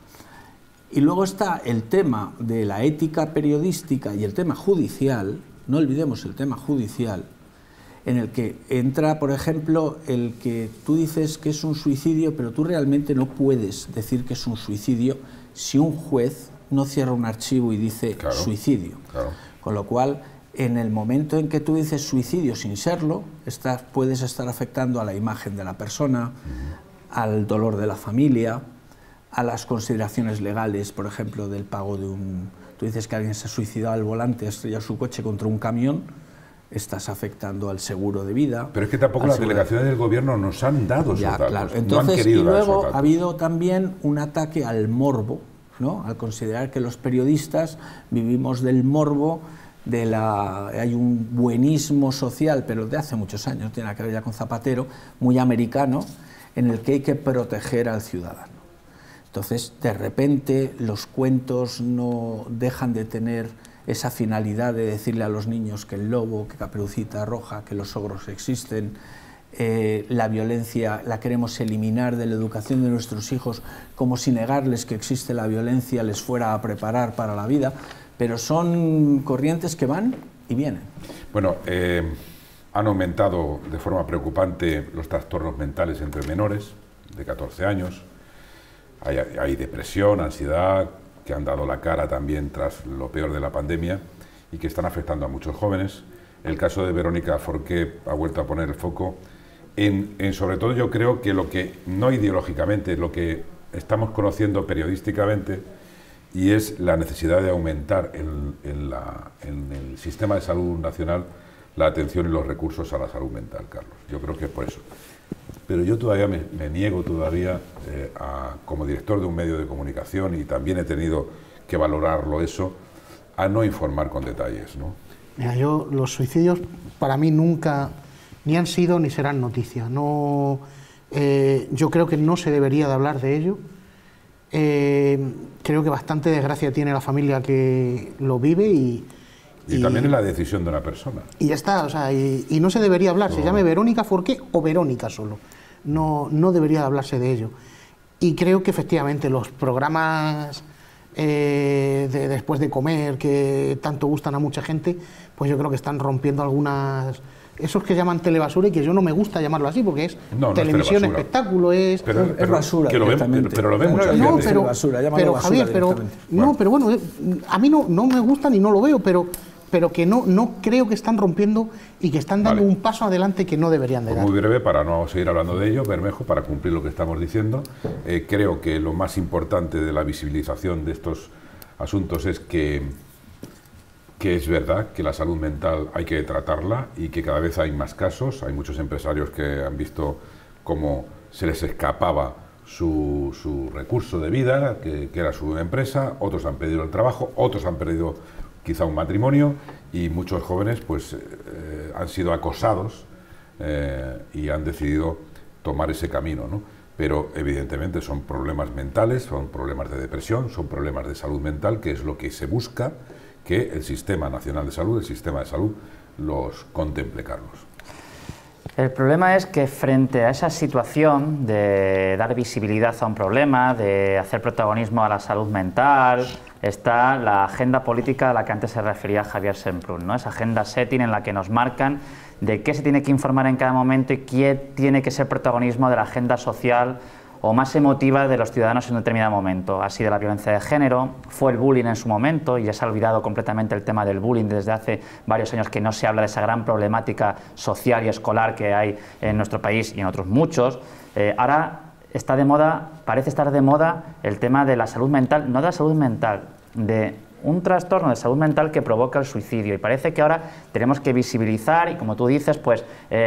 Y luego está el tema de la ética periodística y el tema judicial, no olvidemos el tema judicial, en el que entra, por ejemplo, el que tú dices que es un suicidio, pero tú realmente no puedes decir que es un suicidio si un juez no cierra un archivo y dice Claro, suicidio. claro. Con lo cual, en el momento en que tú dices suicidio sin serlo, puedes estar afectando a la imagen de la persona, al dolor de la familia, a las consideraciones legales, por ejemplo, del pago de un... Tú dices que alguien se ha suicidado al volante, ha estrellado su coche contra un camión, estás afectando al seguro de vida. Pero es que tampoco al las seguro de- delegaciones del gobierno nos han dado esos Ya, datos. claro. No han Entonces, querido y dar esos luego datos. ha habido también un ataque al morbo, ¿no? Al considerar que los periodistas vivimos del morbo, hay un buenismo social, pero de hace muchos años, no tiene nada que ver ya con Zapatero, muy americano, en el que hay que proteger al ciudadano. Entonces, de repente, los cuentos no dejan de tener esa finalidad de decirle a los niños que el lobo, que Caperucita Roja, que los ogros existen. La violencia la queremos eliminar de la educación de nuestros hijos, como si negarles que existe la violencia les fuera a preparar para la vida, pero son corrientes que van y vienen. Bueno, han aumentado de forma preocupante los trastornos mentales entre menores de 14 años. Hay depresión, ansiedad, que han dado la cara también tras lo peor de la pandemia y que están afectando a muchos jóvenes. El caso de Verónica Forqué ha vuelto a poner el foco en sobre todo, yo creo que lo que, no ideológicamente, lo que estamos conociendo periodísticamente, y es la necesidad de aumentar en el sistema de salud nacional la atención y los recursos a la salud mental, Carlos. Yo creo que es por eso. Pero yo todavía me niego todavía, como director de un medio de comunicación, y también he tenido que valorarlo eso, a no informar con detalles, ¿no? Mira, los suicidios para mí nunca ni han sido ni serán noticia. No, yo creo que no se debería de hablar de ello. Creo que bastante desgracia tiene la familia que lo vive y Y también es la decisión de una persona. Y ya está, o sea, y no se debería hablar, se llame Verónica Forqué o Verónica solo. No debería hablarse de ello. Y creo que efectivamente los programas de después de comer, que tanto gustan a mucha gente, pues yo creo que están rompiendo algunas... Esos que llaman telebasura y que yo no me gusta llamarlo así, porque es televisión, es espectáculo, es basura. Pero lo ven mucha gente. Pero Javier, pero bueno, a mí no me gusta ni no lo veo, pero que no creo que están rompiendo y que están dando un paso adelante que no deberían de dar. Muy breve, para no seguir hablando de ello, Bermejo, para cumplir lo que estamos diciendo, creo que lo más importante de la visibilización de estos asuntos es que es verdad que la salud mental hay que tratarla y que cada vez hay más casos. Hay muchos empresarios que han visto cómo se les escapaba su recurso de vida, que era su empresa, otros han perdido el trabajo, otros han perdido quizá un matrimonio, y muchos jóvenes pues han sido acosados y han decidido tomar ese camino, ¿no? Pero evidentemente son problemas mentales, son problemas de depresión, son problemas de salud mental, que es lo que se busca que el Sistema Nacional de Salud, el Sistema de Salud, los contemple, Carlos. El problema es que frente a esa situación de dar visibilidad a un problema, de hacer protagonismo a la salud mental, está la agenda política a la que antes se refería Javier Semprún, ¿no? Esa agenda setting en la que nos marcan de qué se tiene que informar en cada momento y quién tiene que ser protagonismo de la agenda social o más emotiva de los ciudadanos en un determinado momento. Ha sido la violencia de género, fue el bullying en su momento, y ya se ha olvidado completamente el tema del bullying desde hace varios años, que no se habla de esa gran problemática social y escolar que hay en nuestro país y en otros muchos. Ahora está de moda, parece estar de moda el tema de la salud mental, no de la salud mental, de un trastorno de salud mental que provoca el suicidio, y parece que ahora tenemos que visibilizar y, como tú dices, pues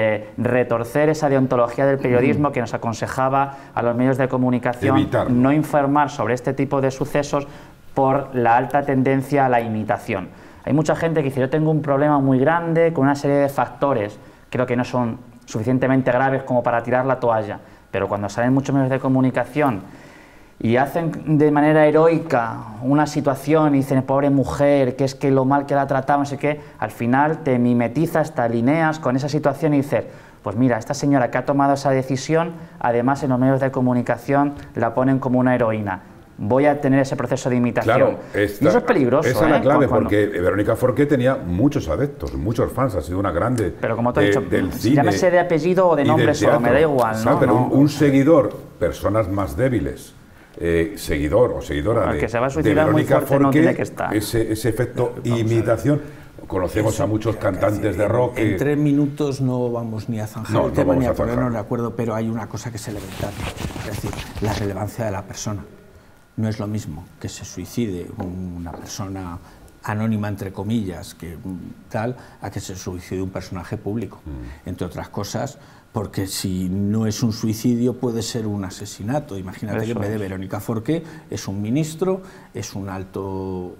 retorcer esa deontología del periodismo que nos aconsejaba a los medios de comunicación no informar sobre este tipo de sucesos por la alta tendencia a la imitación. Hay mucha gente que dice: yo tengo un problema muy grande con una serie de factores, creo que no son suficientemente graves como para tirar la toalla, pero cuando salen muchos medios de comunicación y hacen de manera heroica una situación y dicen: pobre mujer, que es que lo mal que la trataba, no sé qué, al final te mimetizas, te alineas con esa situación y dices: pues mira, esta señora que ha tomado esa decisión, además en los medios de comunicación la ponen como una heroína. Voy a tener ese proceso de imitación. Claro, y eso es peligroso. Esa es la clave, porque Verónica Forqué tenía muchos adeptos, muchos fans, ha sido una grande. Pero como te he dicho, del cine, llámese de apellido o de nombre solo, me da igual, ¿no? Pero un seguidor, personas más débiles, seguidor o seguidora que se va a de suicidar Verónica muy fuerte, Forqué, no tiene que estar. ese efecto imitación. Conocemos a muchos cantantes de rock. En 3 minutos no vamos ni a zanjar el tema ni a ponernos de acuerdo, pero hay una cosa que es elemental, es decir, la relevancia de la persona. No es lo mismo que se suicide una persona anónima, entre comillas, que tal, a que se suicide un personaje público, entre otras cosas, porque si no es un suicidio puede ser un asesinato. Imagínate que en vez de Verónica Forqué es un ministro, es un alto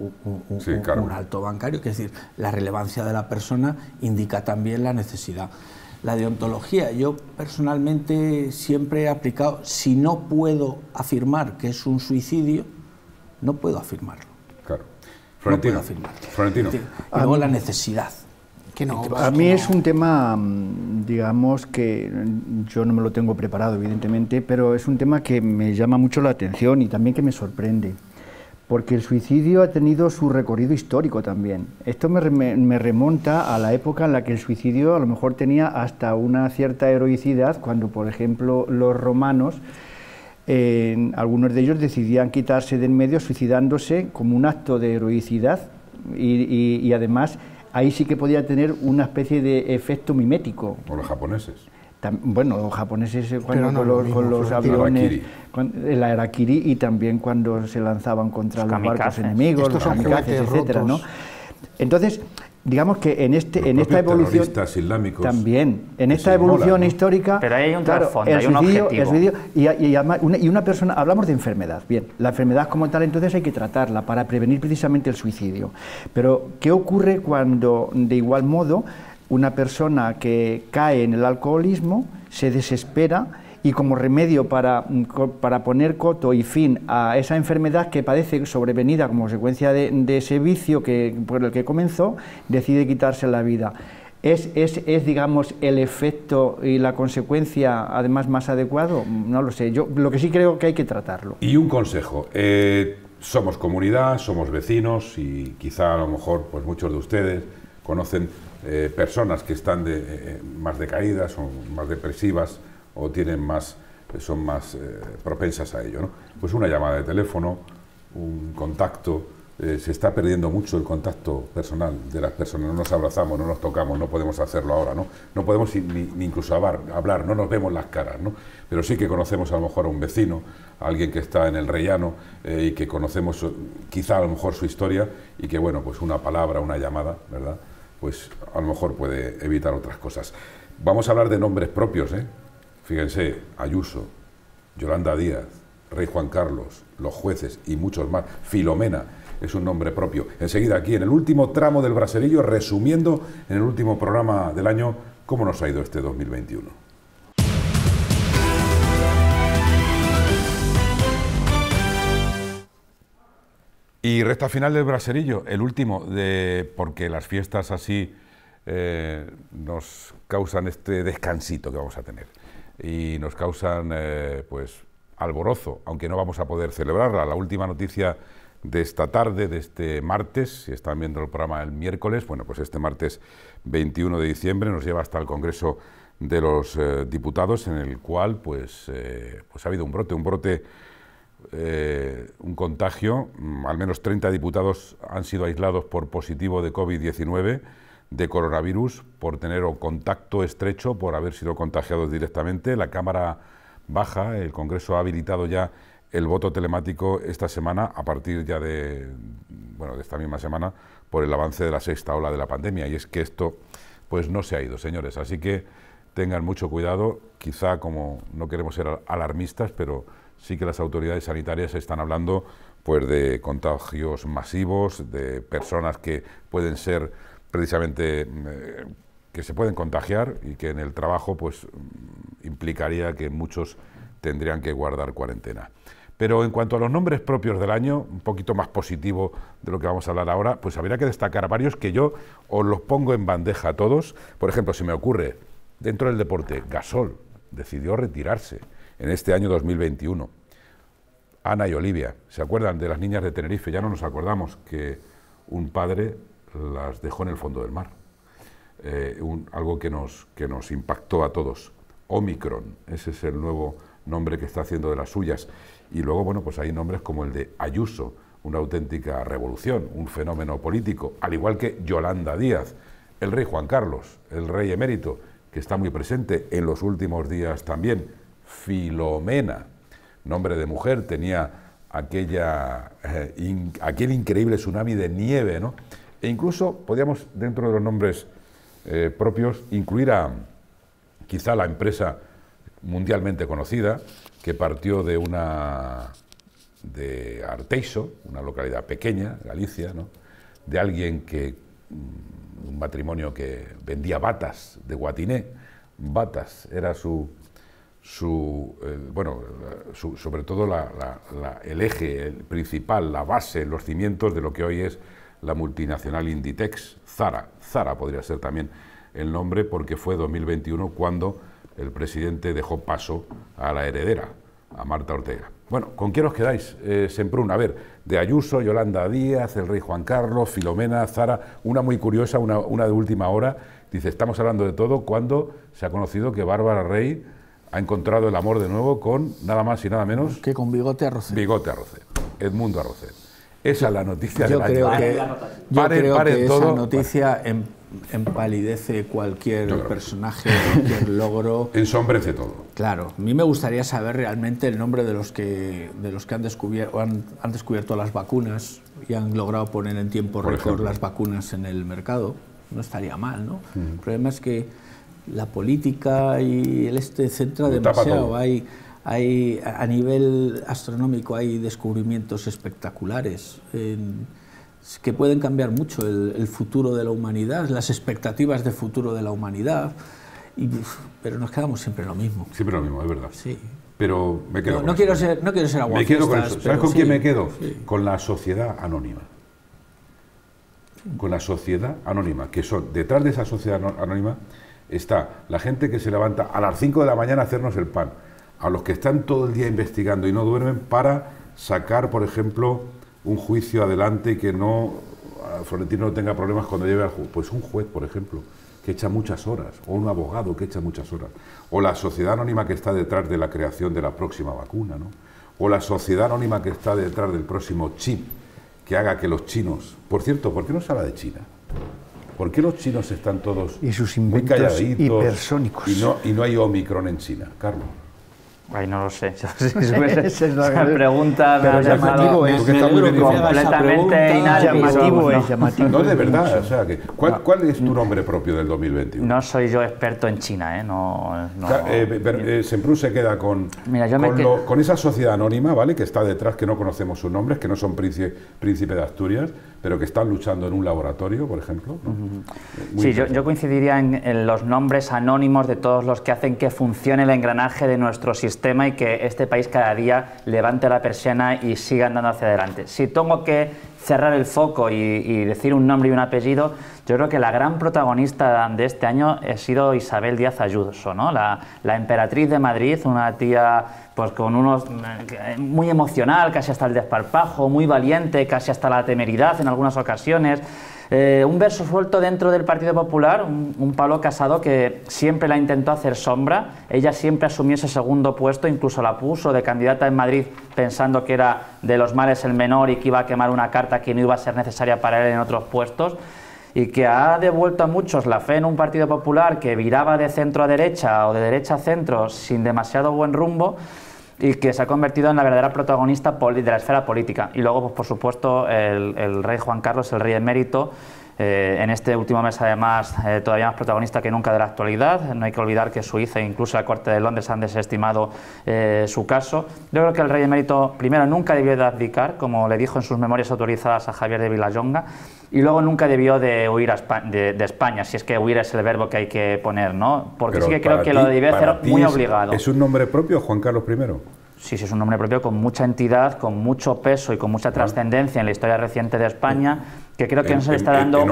bancario, es decir, la relevancia de la persona indica también la necesidad. La deontología, yo personalmente siempre he aplicado: si no puedo afirmar que es un suicidio, no puedo afirmarlo. Claro. Florentino. No puedo afirmarlo. Florentino. Y luego la necesidad. A mí es un tema, digamos, que yo no me lo tengo preparado, evidentemente, pero es un tema que me llama mucho la atención y también que me sorprende, porque el suicidio ha tenido su recorrido histórico también. Esto me remonta a la época en la que el suicidio a lo mejor tenía hasta una cierta heroicidad, cuando, por ejemplo, los romanos, algunos de ellos decidían quitarse de en medio suicidándose como un acto de heroicidad, y además ahí sí que podía tener una especie de efecto mimético. O los japoneses. Bueno, los japoneses con los aviones, el harakiri, y también cuando se lanzaban contra los barcos enemigos, los kamikazes, etcétera, ¿no? Entonces, digamos que en esta evolución islámicos también, en esta evolución histórica, pero ahí hay un trasfondo, hay un objetivo. Y una persona, hablamos de enfermedad, bien, la enfermedad como tal entonces hay que tratarla para prevenir precisamente el suicidio. Pero ¿qué ocurre cuando, de igual modo, una persona que cae en el alcoholismo se desespera y como remedio para poner coto y fin a esa enfermedad que padece sobrevenida como consecuencia de ese vicio por el que comenzó, decide quitarse la vida. ¿Es, digamos, el efecto y la consecuencia, además, más adecuado? No lo sé. Yo lo que sí creo que hay que tratarlo. Y un consejo. Somos comunidad, somos vecinos y quizá a lo mejor pues muchos de ustedes conocen personas que están más decaídas o más depresivas o son más propensas a ello, ¿no? Pues una llamada de teléfono, un contacto. Se está perdiendo mucho el contacto personal de las personas, no nos abrazamos, no nos tocamos, no podemos hacerlo ahora, ¿no? No podemos ni incluso hablar, no nos vemos las caras, ¿no? Pero sí que conocemos a lo mejor a un vecino, a alguien que está en el Rellano y que conocemos quizá a lo mejor su historia y que, bueno, pues una palabra, una llamada, ¿verdad? Pues a lo mejor puede evitar otras cosas. Vamos a hablar de nombres propios, ¿eh? Fíjense, Ayuso, Yolanda Díaz, Rey Juan Carlos, los jueces y muchos más, Filomena, es un nombre propio. Enseguida aquí, en el último tramo del Braserillo, resumiendo en el último programa del año cómo nos ha ido este 2021. Y recta final del Braserillo, el último, porque las fiestas así nos causan este descansito que vamos a tener. Y nos causan, pues, alborozo, aunque no vamos a poder celebrarla. La última noticia de esta tarde, de este martes, si están viendo el programa el miércoles, bueno, pues este martes 21 de diciembre nos lleva hasta el Congreso de los Diputados, en el cual pues ha habido un contagio. Al menos 30 diputados han sido aislados por positivo de COVID-19, de coronavirus, por tener contacto estrecho, por haber sido contagiados directamente. La Cámara Baja, el Congreso, ha habilitado ya el voto telemático esta semana, a partir ya de esta misma semana, por el avance de la sexta ola de la pandemia. Y es que esto pues no se ha ido, señores. Así que tengan mucho cuidado. Quizá, como no queremos ser alarmistas, pero sí que las autoridades sanitarias están hablando pues de contagios masivos, de personas que pueden ser precisamente que se pueden contagiar y que en el trabajo pues implicaría que muchos tendrían que guardar cuarentena. Pero en cuanto a los nombres propios del año, un poquito más positivo de lo que vamos a hablar ahora, pues habría que destacar varios que yo os los pongo en bandeja a todos. Por ejemplo, se me ocurre, dentro del deporte, Gasol decidió retirarse en este año 2021. Ana y Olivia, ¿se acuerdan de las niñas de Tenerife? Ya no nos acordamos que un padre las dejó en el fondo del mar. Algo que nos impactó a todos. Omicron, ese es el nuevo nombre que está haciendo de las suyas. Y luego, bueno, pues hay nombres como el de Ayuso, una auténtica revolución, un fenómeno político, al igual que Yolanda Díaz, el rey Juan Carlos, el rey emérito, que está muy presente en los últimos días también. Filomena, nombre de mujer, tenía aquel increíble tsunami de nieve, ¿no? E incluso podíamos, dentro de los nombres propios, incluir a quizá la empresa mundialmente conocida, que partió de Arteixo, una localidad pequeña, Galicia, ¿no? De alguien un matrimonio que vendía batas de Guatiné. Batas era sobre todo el eje, el principal, la base, los cimientos de lo que hoy es la multinacional Inditex. Zara podría ser también el nombre, porque fue 2021 cuando el presidente dejó paso a la heredera, a Marta Ortega. Bueno, ¿con quién os quedáis, Semprún? A ver, de Ayuso, Yolanda Díaz, el rey Juan Carlos, Filomena, Zara, una muy curiosa, una de última hora. Dice, estamos hablando de todo cuando se ha conocido que Bárbara Rey ha encontrado el amor de nuevo con nada más y nada menos que con Bigote Arrocet. Bigote Arrocet, Edmundo Arrocet. Esa es la noticia del año. Yo creo que todo. Esa noticia empalidece cualquier personaje, cualquier logro. Ensombrece todo. Claro, a mí me gustaría saber realmente el nombre de los que han descubierto las vacunas y han logrado poner en tiempo récord las vacunas en el mercado. No estaría mal, ¿no? El problema es que la política y el centra demasiado. Hay a nivel astronómico hay descubrimientos espectaculares que pueden cambiar mucho el futuro de la humanidad, las expectativas de futuro de la humanidad, pero nos quedamos siempre lo mismo. Siempre lo mismo, es verdad. Sí. Pero me quedo con no eso. quiero ser aguafiestas. Me quedo con eso. ¿Sabes con quién me quedo? Sí. Con la sociedad anónima. Con la sociedad anónima, que son, detrás de esa sociedad anónima está la gente que se levanta a las 5 de la mañana a hacernos el pan, a los que están todo el día investigando y no duermen para sacar, por ejemplo, un juicio adelante y que Florentino no tenga problemas cuando lleve al juez. Pues un juez, por ejemplo, que echa muchas horas, o un abogado que echa muchas horas, o la sociedad anónima que está detrás de la creación de la próxima vacuna, ¿no? O la sociedad anónima que está detrás del próximo chip que haga que los chinos... Por cierto, ¿por qué no se habla de China? ¿Por qué los chinos están todos y sus muy inventos calladitos hipersónicos? Y no hay Omicron en China, Carlos? Ay, no lo sé. Esa pregunta me ha llamado completamente llamativo. No, de verdad. O sea, ¿cuál es tu nombre propio del 2021? No soy yo experto en China, ¿eh? Semprún se queda con esa sociedad anónima, ¿vale? Que está detrás, que no conocemos sus nombres, que no son príncipe de Asturias, pero que están luchando en un laboratorio, por ejemplo, ¿no? Sí, yo coincidiría en los nombres anónimos de todos los que hacen que funcione el engranaje de nuestro sistema y que este país cada día levante la persiana y siga andando hacia adelante. Si tengo que cerrar el foco y decir un nombre y un apellido, yo creo que la gran protagonista de este año ha sido Isabel Díaz Ayuso, ¿no? La emperatriz de Madrid, una tía pues con muy emocional, casi hasta el desparpajo, muy valiente, casi hasta la temeridad en algunas ocasiones. Un verso suelto dentro del Partido Popular, un Pablo Casado que siempre la intentó hacer sombra. Ella siempre asumió ese segundo puesto, incluso la puso de candidata en Madrid pensando que era de los males el menor y que iba a quemar una carta que no iba a ser necesaria para él en otros puestos, y que ha devuelto a muchos la fe en un Partido Popular que viraba de centro a derecha o de derecha a centro sin demasiado buen rumbo, y que se ha convertido en la verdadera protagonista de la esfera política. Y luego, pues, por supuesto, el rey Juan Carlos, el rey emérito, en este último mes además todavía más protagonista que nunca de la actualidad. No hay que olvidar que Suiza e incluso la Corte de Londres han desestimado su caso. Yo creo que el rey emérito, primero, nunca debió de abdicar, como le dijo en sus memorias autorizadas a Javier de Vilallonga, y luego nunca debió de huir de España, si es que huir es el verbo que hay que poner, ¿no? Porque sí que creo que lo debió hacer muy obligado. ¿Es un nombre propio, Juan Carlos I? Sí, es un nombre propio con mucha entidad, con mucho peso y con mucha trascendencia en la historia reciente de España, que creo que no se le está dando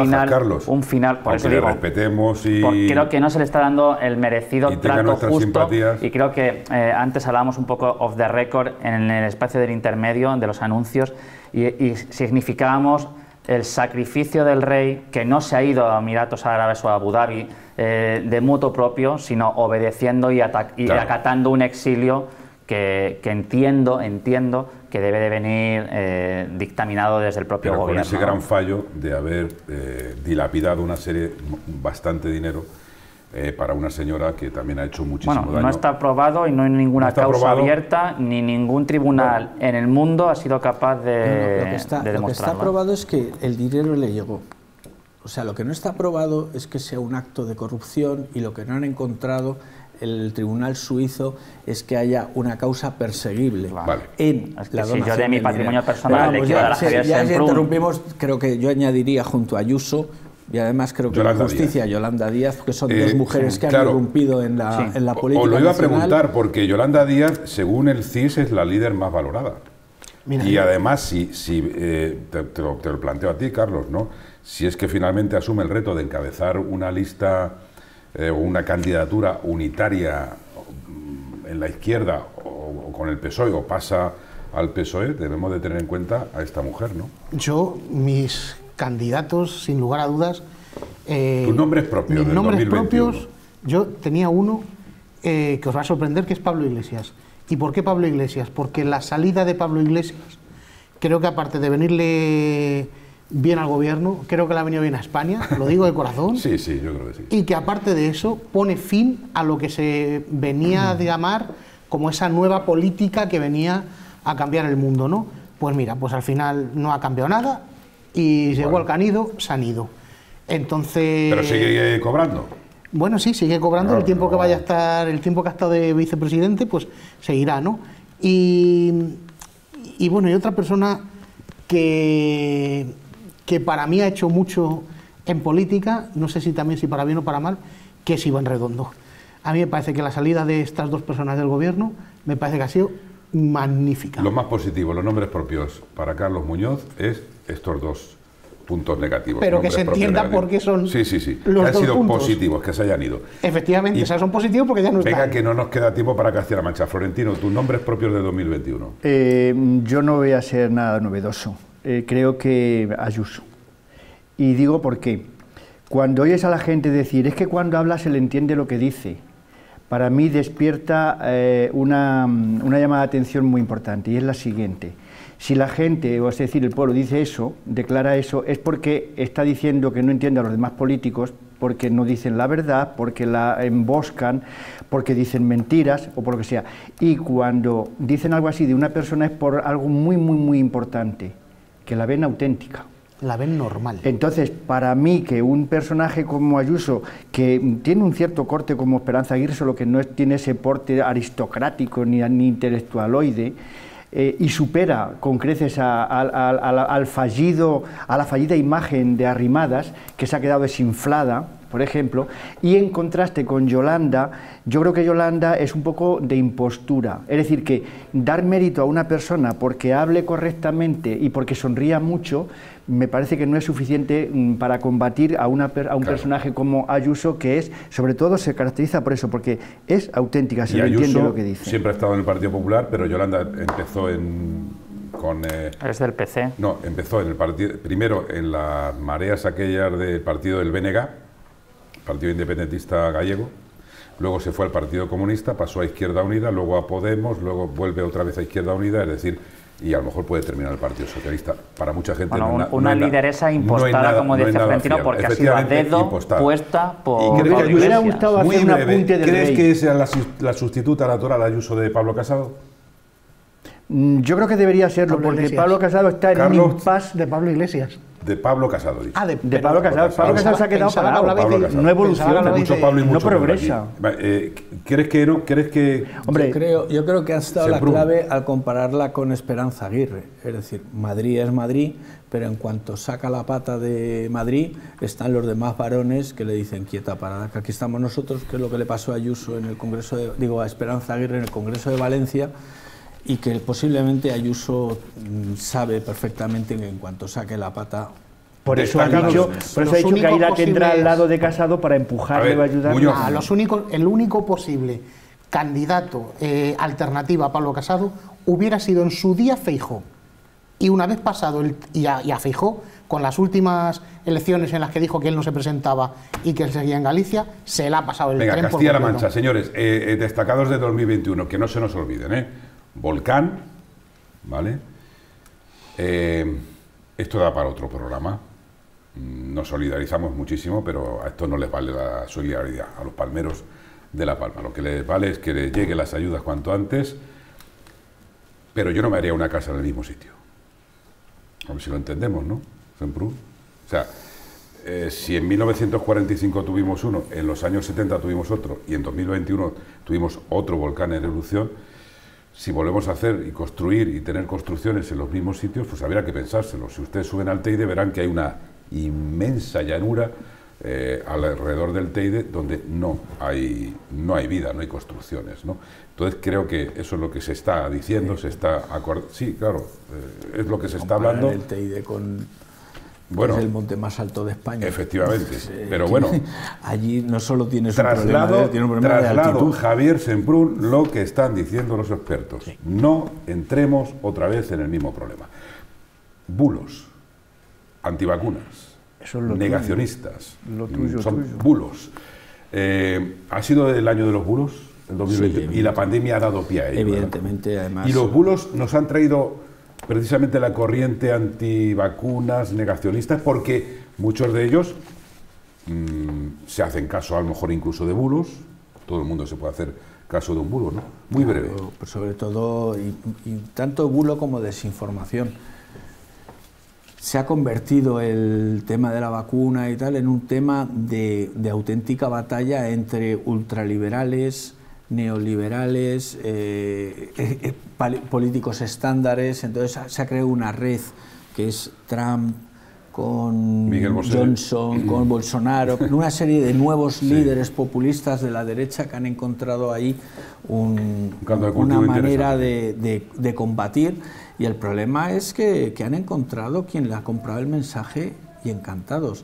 un final, por eso digo, respetemos y creo que no se le está dando el merecido trato justo simpatías. Y creo que antes hablábamos un poco off the record en el espacio del intermedio de los anuncios y significábamos el sacrificio del rey, que no se ha ido a Emiratos Árabes o a Abu Dhabi de mutuo propio, sino obedeciendo y acatando un exilio que entiendo que debe de venir dictaminado desde el propio gobierno. Con ese gran fallo de haber dilapidado una serie, bastante dinero, para una señora que también ha hecho muchísimo daño. No está aprobado y no hay ninguna causa abierta, ni ningún tribunal en el mundo ha sido capaz de demostrarlo. Lo que está aprobado es que el dinero le llegó. O sea, lo que no está aprobado es que sea un acto de corrupción, y lo que no han encontrado el tribunal suizo es que haya una causa perseguible en la donación. Yo de mi patrimonio personal le quiero dar a Javier Semprún. Ya interrumpimos, creo que yo añadiría junto a Ayuso, y además creo que la justicia, Yolanda Díaz, que son dos mujeres que han irrumpido en la política. Os lo iba a preguntar, porque Yolanda Díaz, según el CIS, es la líder más valorada. Y además, si te lo planteo a ti, Carlos, ¿no? Si es que finalmente asume el reto de encabezar una lista o una candidatura unitaria en la izquierda o con el PSOE, o pasa al PSOE, debemos de tener en cuenta a esta mujer, ¿no? Mis candidatos, sin lugar a dudas... ¿Tus nombres propios? Mis nombres propios, yo tenía uno que os va a sorprender, que es Pablo Iglesias. ¿Y por qué Pablo Iglesias? Porque la salida de Pablo Iglesias, creo que aparte de venirle bien al gobierno, creo que le ha venido bien a España, lo digo de corazón. Sí, yo creo que sí. Y que aparte de eso pone fin a lo que se venía a llamar como esa nueva política que venía a cambiar el mundo, ¿no? Pues mira, pues al final no ha cambiado nada y igual que han ido, se han ido. Entonces... ¿Pero sigue cobrando? Bueno, sí, sigue cobrando. El tiempo que vaya a estar, el tiempo que ha estado de vicepresidente, pues seguirá, ¿no? Y bueno, y otra persona que para mí ha hecho mucho en política, no sé si también si para bien o para mal, que es Iván Redondo. A mí me parece que la salida de estas dos personas del gobierno me parece que ha sido magnífica. Lo más positivo, los nombres propios para Carlos Muñoz es estos dos puntos negativos. Pero que se entienda por qué son sí, sí, sí. los que han dos sido puntos positivos, que se hayan ido. Efectivamente, o sea, son positivos porque ya no están. Venga, que no nos queda tiempo para Castilla-La Mancha. Florentino, tus nombres propios de 2021. Yo no voy a ser nada novedoso. Creo que Ayuso. Y digo por qué. Cuando oyes a la gente decir, es que cuando habla se le entiende lo que dice, para mí despierta una llamada de atención muy importante, y es la siguiente. Si la gente, o es decir, el pueblo dice eso, declara eso, es porque está diciendo que no entiende a los demás políticos, porque no dicen la verdad, porque la emboscan, porque dicen mentiras, o por lo que sea. Y cuando dicen algo así de una persona es por algo muy, muy, muy importante, que la ven auténtica. La ven normal. Entonces, para mí, que un personaje como Ayuso, que tiene un cierto corte como Esperanza Aguirre, solo que no tiene ese porte aristocrático ni intelectualoide, y supera con creces a la fallida imagen de Arrimadas, que se ha quedado desinflada, por ejemplo, y en contraste con Yolanda, yo creo que Yolanda es un poco de impostura, es decir, que dar mérito a una persona porque hable correctamente y porque sonría mucho, me parece que no es suficiente para combatir a un personaje como Ayuso, que es, sobre todo, se caracteriza por eso, porque es auténtica, se le entiende lo que dice. Siempre ha estado en el Partido Popular, pero Yolanda empezó es del PC. No, empezó en el partido, primero en las mareas aquellas del partido del BNG, Partido Independentista Gallego, luego se fue al Partido Comunista, pasó a Izquierda Unida, luego a Podemos, luego vuelve otra vez a Izquierda Unida, es decir, y a lo mejor puede terminar el Partido Socialista. Para mucha gente bueno, una lideresa impostada, como dice Florentino, porque ha sido a dedo puesta por me hubiera gustado hacer un apunte del ¿Crees rey? que sea la sustituta natural al Ayuso de Pablo Casado? Yo creo que debería serlo, Pablo porque Iglesias. Pablo Casado está en un impasse. De Pablo Iglesias. De Pablo Casado, dicho. De Pablo Casado. Pablo Casado se ha quedado parado. No evoluciona, no progresa. ¿Crees que Hombre, Yo creo que ha estado la Semprún. clave al compararla con Esperanza Aguirre. Es decir, Madrid es Madrid, pero en cuanto saca la pata de Madrid, están los demás varones que le dicen quieta parada, que aquí estamos nosotros, que es lo que le pasó a Ayuso en el Congreso a Esperanza Aguirre en el Congreso de Valencia, y que posiblemente Ayuso sabe perfectamente que en cuanto saque la pata... por eso ha dicho que ahí la tendrá al lado de Casado para empujarle o ayudarle. El único posible candidato alternativa a Pablo Casado hubiera sido en su día Feijóo. Y una vez pasado y a Feijóo, con las últimas elecciones en las que dijo que él no se presentaba y que él seguía en Galicia, se le ha pasado el tren por Castilla-La completo. Mancha, señores, destacados de 2021, que no se nos olviden, Volcán, ¿vale? Esto da para otro programa. Nos solidarizamos muchísimo, pero a esto no les vale la solidaridad, a los palmeros de La Palma. Lo que les vale es que les lleguen las ayudas cuanto antes, pero yo no me haría una casa en el mismo sitio. A ver si lo entendemos, ¿no, Semprún? O sea, si en 1945 tuvimos uno, en los años 70 tuvimos otro, y en 2021 tuvimos otro volcán en erupción, si volvemos a hacer y construir y tener construcciones en los mismos sitios, pues habría que pensárselo. Si ustedes suben al Teide verán que hay una inmensa llanura alrededor del Teide donde no hay vida, no hay construcciones, ¿no? Entonces creo que eso es lo que se está diciendo, se está acordando. Sí, claro, es lo que se está hablando. El Teide con... Bueno, es el monte más alto de España. Efectivamente, pero bueno. Allí no solo tienes un problema de altitud. Javier Semprún, lo que están diciendo los expertos. Sí. No entremos otra vez en el mismo problema. Bulos, antivacunas, negacionistas, son bulos. ¿Ha sido el año de los bulos, el 2020? Sí, y la pandemia ha dado pie a ello. Evidentemente, ¿verdad? Además. Y los bulos nos han traído precisamente la corriente antivacunas, negacionistas, porque muchos de ellos se hacen caso a lo mejor incluso de bulos. Todo el mundo se puede hacer caso de un bulo, ¿no? Muy breve. Pero sobre todo, y tanto bulo como desinformación. Se ha convertido el tema de la vacuna y tal en un tema de auténtica batalla entre ultraliberales, neoliberales, políticos estándares. Entonces se ha creado una red que es Trump con Miguel Bosé. Johnson, con Bolsonaro, con una serie de nuevos líderes populistas de la derecha que han encontrado ahí una manera de combatir, y el problema es que han encontrado quien le ha comprado el mensaje y encantados.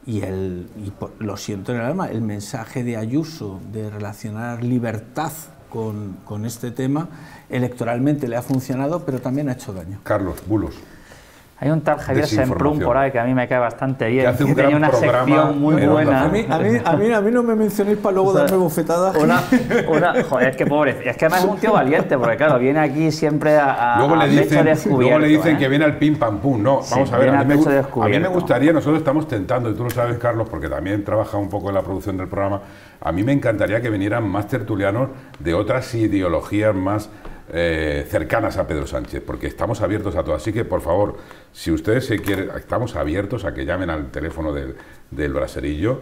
Lo siento en el alma, el mensaje de Ayuso de relacionar libertad con este tema electoralmente le ha funcionado, pero también ha hecho daño. Carlos, bulos. Hay un tal Javier Semprún por ahí que a mí me cae bastante bien, que tenía una sección muy buena. A mí no me mencionéis para luego darme bofetadas. Joder, es que pobre, es que además es un tío valiente, porque claro, viene aquí siempre a pecho descubierto. Luego le dicen que viene al pim pam pum. No, vamos a ver, a mí me gustaría, nosotros estamos tentando, y tú lo sabes, Carlos, porque también trabaja un poco en la producción del programa, a mí me encantaría que vinieran más tertulianos de otras ideologías más cercanas a Pedro Sánchez, porque estamos abiertos a todo. Así que, por favor, si ustedes se quieren, estamos abiertos a que llamen al teléfono del Braserillo.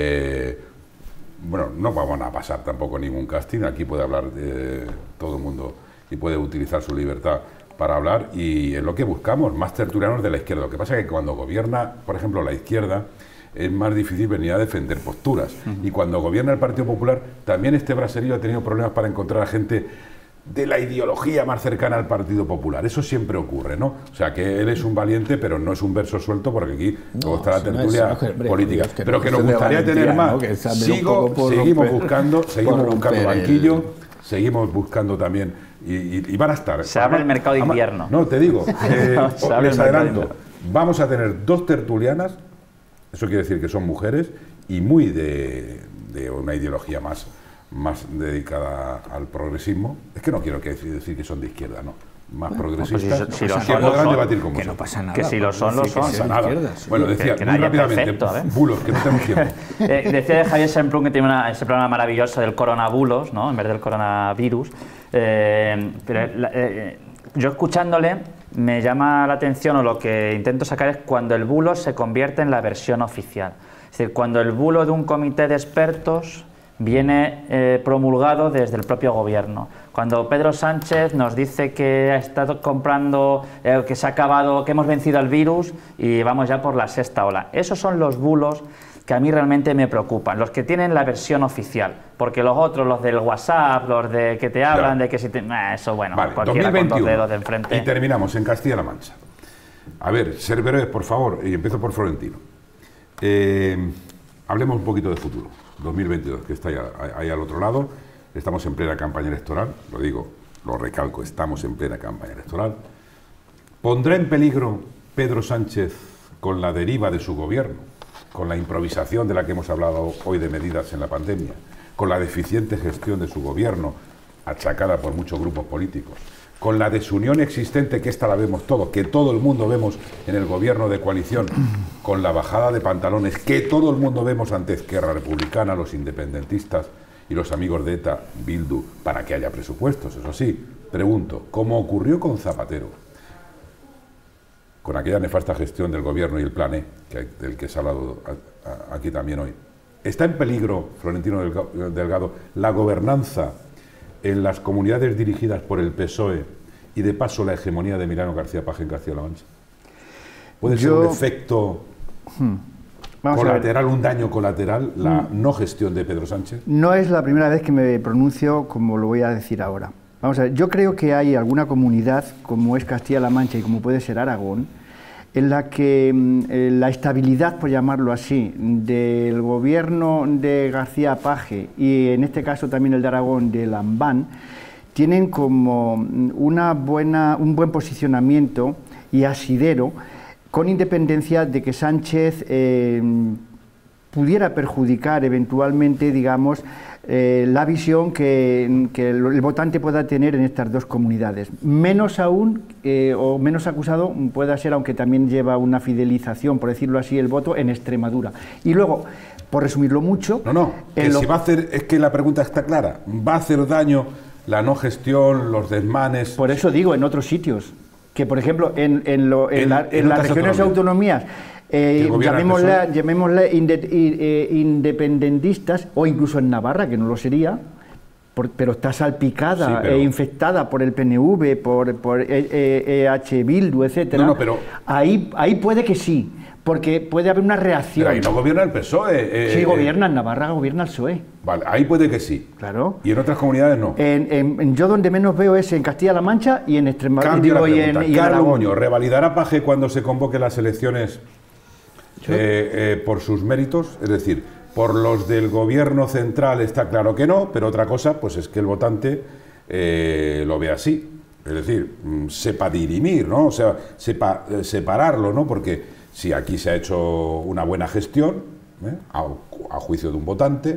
Bueno, no vamos a pasar tampoco ningún casting, aquí puede hablar todo el mundo y puede utilizar su libertad para hablar, y es lo que buscamos, más tertulianos de la izquierda. Lo que pasa es que cuando gobierna, por ejemplo, la izquierda, es más difícil venir a defender posturas. Y cuando gobierna el Partido Popular, también este Braserillo ha tenido problemas para encontrar a gente de la ideología más cercana al Partido Popular. Eso siempre ocurre, ¿no? O sea, que él es un valiente, pero no es un verso suelto, porque aquí luego está la tertulia política. Pero que nos gustaría tener más. Seguimos buscando banquillo, seguimos buscando también, y van a estar. Se abre el mercado de invierno. No, te digo, les adelanto, vamos a tener 2 tertulianas, eso quiere decir que son mujeres, y muy de una ideología más dedicada al progresismo. Es que no quiero decir que son de izquierda, no. Más progresistas, si lo que podrán debatir con que vosotros. no pasa nada. Que si lo son, lo son. No pasa nada. Bueno, decía, que muy rápidamente, perfecto, bulos, que no tenemos tiempo. Decía de Javier Semprún que tiene ese programa maravilloso del coronabulos, ¿no?, en vez del coronavirus. Yo escuchándole me llama la atención, o lo que intento sacar es cuando el bulo se convierte en la versión oficial. Es decir, cuando el bulo de un comité de expertos viene promulgado desde el propio gobierno. Cuando Pedro Sánchez nos dice que ha estado comprando, que se ha acabado, que hemos vencido al virus y vamos ya por la 6ª ola. Esos son los bulos que a mí realmente me preocupan, los que tienen la versión oficial, porque los otros, los del WhatsApp, los de que te hablan, de que si te... eso, bueno, vale, cualquiera 2021, con 2 dedos de enfrente. Y terminamos en Castilla-La Mancha. A ver, ser breves, por favor, y empiezo por Florentino. Hablemos un poquito de futuro. 2022, que está ahí al otro lado, estamos en plena campaña electoral, lo digo, lo recalco, estamos en plena campaña electoral. ¿Pondrá en peligro Pedro Sánchez, con la deriva de su gobierno, con la improvisación de la que hemos hablado hoy de medidas en la pandemia, con la deficiente gestión de su gobierno, achacada por muchos grupos políticos, con la desunión existente, que esta la vemos todo, que todo el mundo vemos en el gobierno de coalición, con la bajada de pantalones que todo el mundo vemos ante Esquerra Republicana, los independentistas y los amigos de ETA, Bildu, para que haya presupuestos? Eso sí, pregunto, como ocurrió con Zapatero, con aquella nefasta gestión del gobierno y el plan E, del que se ha hablado aquí también hoy, ¿está en peligro, Florentino Delgado, la gobernanza en las comunidades dirigidas por el PSOE y de paso la hegemonía de Emiliano García Paje en Castilla-La Mancha? ¿Puede ser un efecto colateral, un daño colateral, la no gestión de Pedro Sánchez? No es la primera vez que me pronuncio como lo voy a decir ahora. Vamos a ver, yo creo que hay alguna comunidad, como es Castilla-La Mancha y como puede ser Aragón, en la que la estabilidad, por llamarlo así, del gobierno de García Paje y en este caso también el de Aragón de Lambán, tienen como un buen posicionamiento y asidero, con independencia de que Sánchez pudiera perjudicar eventualmente, digamos, la visión que el votante pueda tener en estas dos comunidades. Menos aún, o menos acusado pueda ser, aunque también lleva una fidelización, por decirlo así, el voto en Extremadura. Y luego, por resumirlo mucho... si va a hacer, es que la pregunta está clara, ¿va a hacer daño la no gestión, los desmanes? Por eso digo, en otros sitios, que por ejemplo, en las regiones autonomías, llamémosle independentistas, o incluso en Navarra, que no lo sería, pero está salpicada Sí, pero- e infectada por el PNV, por EH Bildu, etcétera. No, pero- ahí puede que sí, porque puede haber una reacción. Pero ahí no gobierna el PSOE. Sí, gobierna en Navarra, gobierna el PSOE. Vale, ahí puede que sí. Claro. Y en otras comunidades no. Yo donde menos veo es en Castilla-La Mancha y en Extremadura. Cambio la y pregunta. en Carlos Aragón. Muñoz, ¿revalidará Paje cuando se convoquen las elecciones por sus méritos? Es decir, por los del gobierno central está claro que no, pero otra cosa pues es que el votante lo ve así. Es decir, sepa dirimir, ¿no? O sea, sepa separarlo, ¿no? Porque si aquí se ha hecho una buena gestión, a juicio de un votante,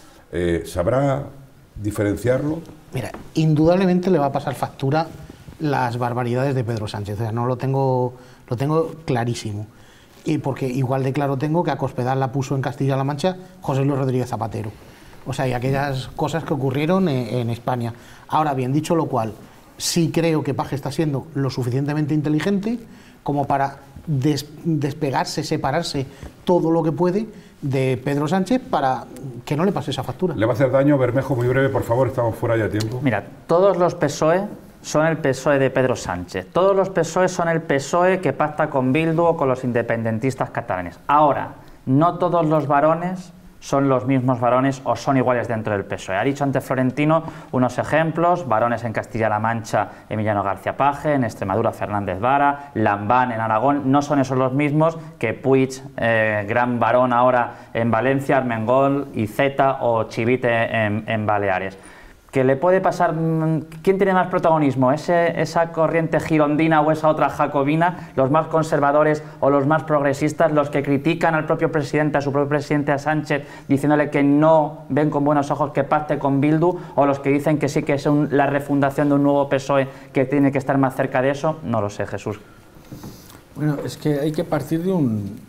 ¿sabrá diferenciarlo? Mira, indudablemente le va a pasar factura las barbaridades de Pedro Sánchez. O sea, no lo tengo clarísimo. Y porque igual de claro tengo que a Cospedal la puso en Castilla-La Mancha José Luis Rodríguez Zapatero. O sea, y aquellas cosas que ocurrieron en España. Ahora bien, dicho lo cual, sí creo que Paje está siendo lo suficientemente inteligente como para despegarse, separarse todo lo que puede de Pedro Sánchez para que no le pase esa factura. ¿Le va a hacer daño? Bermejo, muy breve, por favor, estamos fuera ya de tiempo. Mira, todos los PSOE son el PSOE de Pedro Sánchez. Todos los PSOE son el PSOE que pacta con Bildu o con los independentistas catalanes. Ahora, no todos los varones son los mismos varones o son iguales dentro del PSOE. Ha dicho antes Florentino unos ejemplos: varones en Castilla-La Mancha, Emiliano García Paje; en Extremadura, Fernández Vara; Lambán en Aragón. No son esos los mismos que Puig, gran varón ahora en Valencia, Armengol, Iceta o Chivite en Baleares. ¿Qué le puede pasar? ¿Quién tiene más protagonismo? ¿Esa corriente girondina o esa otra jacobina? ¿Los más conservadores o los más progresistas? ¿Los que critican al propio presidente, a su propio presidente, a Sánchez, diciéndole que no ven con buenos ojos que pacte con Bildu? ¿O los que dicen que sí que es la refundación de un nuevo PSOE que tiene que estar más cerca de eso? No lo sé, Jesús. Bueno, es que hay que partir de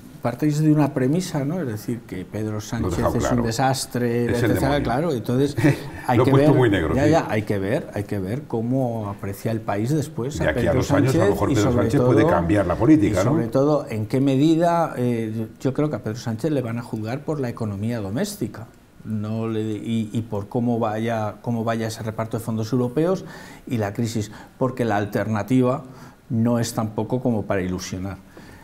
una premisa, ¿no? Es decir, que Pedro Sánchez es claro. un desastre, Es el etcétera, demonio. claro. Entonces hay Lo he que puesto ver, muy negro, sí. hay que ver cómo aprecia el país después De a aquí Pedro a 2 años, Sánchez, a lo mejor y Pedro sobre Sánchez todo- puede cambiar la política, y ¿no? sobre todo, en qué medida yo creo que a Pedro Sánchez le van a juzgar por la economía doméstica. Y por cómo vaya ese reparto de fondos europeos y la crisis, porque la alternativa no es tampoco como para ilusionar.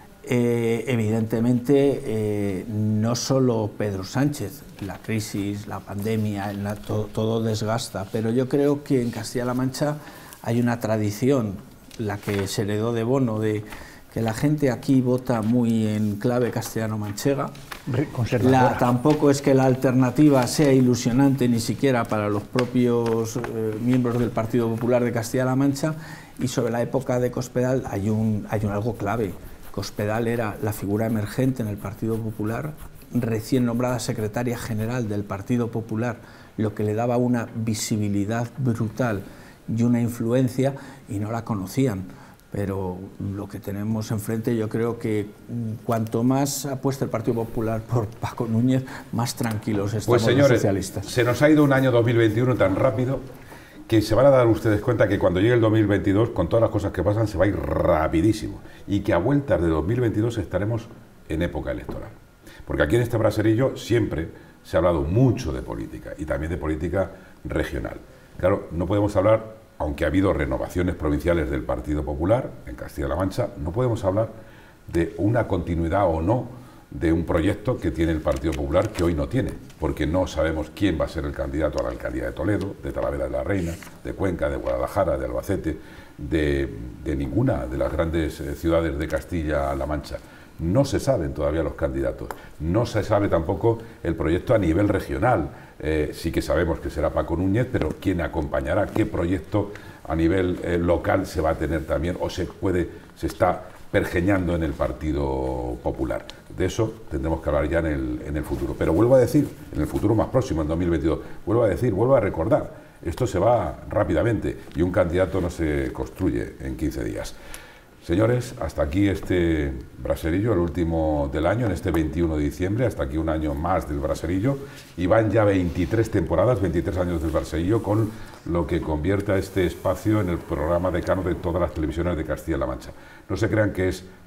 Evidentemente, no solo Pedro Sánchez, la crisis, la pandemia, todo desgasta, pero yo creo que en Castilla-La Mancha hay una tradición, la que se heredó de Bono, de que la gente aquí vota muy en clave castellano-manchega. Conservadora. Tampoco es que la alternativa sea ilusionante ni siquiera para los propios miembros del Partido Popular de Castilla-La Mancha. Y sobre la época de Cospedal hay algo clave. Cospedal era la figura emergente en el Partido Popular, recién nombrada secretaria general del Partido Popular, lo que le daba una visibilidad brutal y una influencia, y no la conocían. Pero lo que tenemos enfrente, yo creo que cuanto más apuesta el Partido Popular por Paco Núñez, más tranquilos estamos Pues señores, los socialistas. se nos ha ido un año 2021 tan rápido que se van a dar ustedes cuenta que cuando llegue el 2022, con todas las cosas que pasan, se va a ir rapidísimo. Y que a vueltas de 2022 estaremos en época electoral. Porque aquí en este braserillo siempre se ha hablado mucho de política y también de política regional. Claro, no podemos hablar, aunque ha habido renovaciones provinciales del Partido Popular en Castilla-La Mancha, no podemos hablar de una continuidad o no de un proyecto que tiene el Partido Popular que hoy no tiene, porque no sabemos quién va a ser el candidato a la alcaldía de Toledo, de Talavera de la Reina, de Cuenca, de Guadalajara, de Albacete, de ninguna de las grandes ciudades de Castilla-La Mancha. No se saben todavía los candidatos, no se sabe tampoco el proyecto a nivel regional. Sí que sabemos que será Paco Núñez, pero ¿quién acompañará? ¿Qué proyecto a nivel local se va a tener también o se está pergeñando en el Partido Popular? De eso tendremos que hablar ya en el futuro. Pero vuelvo a decir, en el futuro más próximo, en 2022, vuelvo a recordar, esto se va rápidamente y un candidato no se construye en 15 días. Señores, hasta aquí este braserillo, el último del año, en este 21 de diciembre, hasta aquí un año más del braserillo, y van ya 23 temporadas, 23 años del braserillo, con lo que convierte a este espacio en el programa decano de todas las televisiones de Castilla-La Mancha. No se crean que es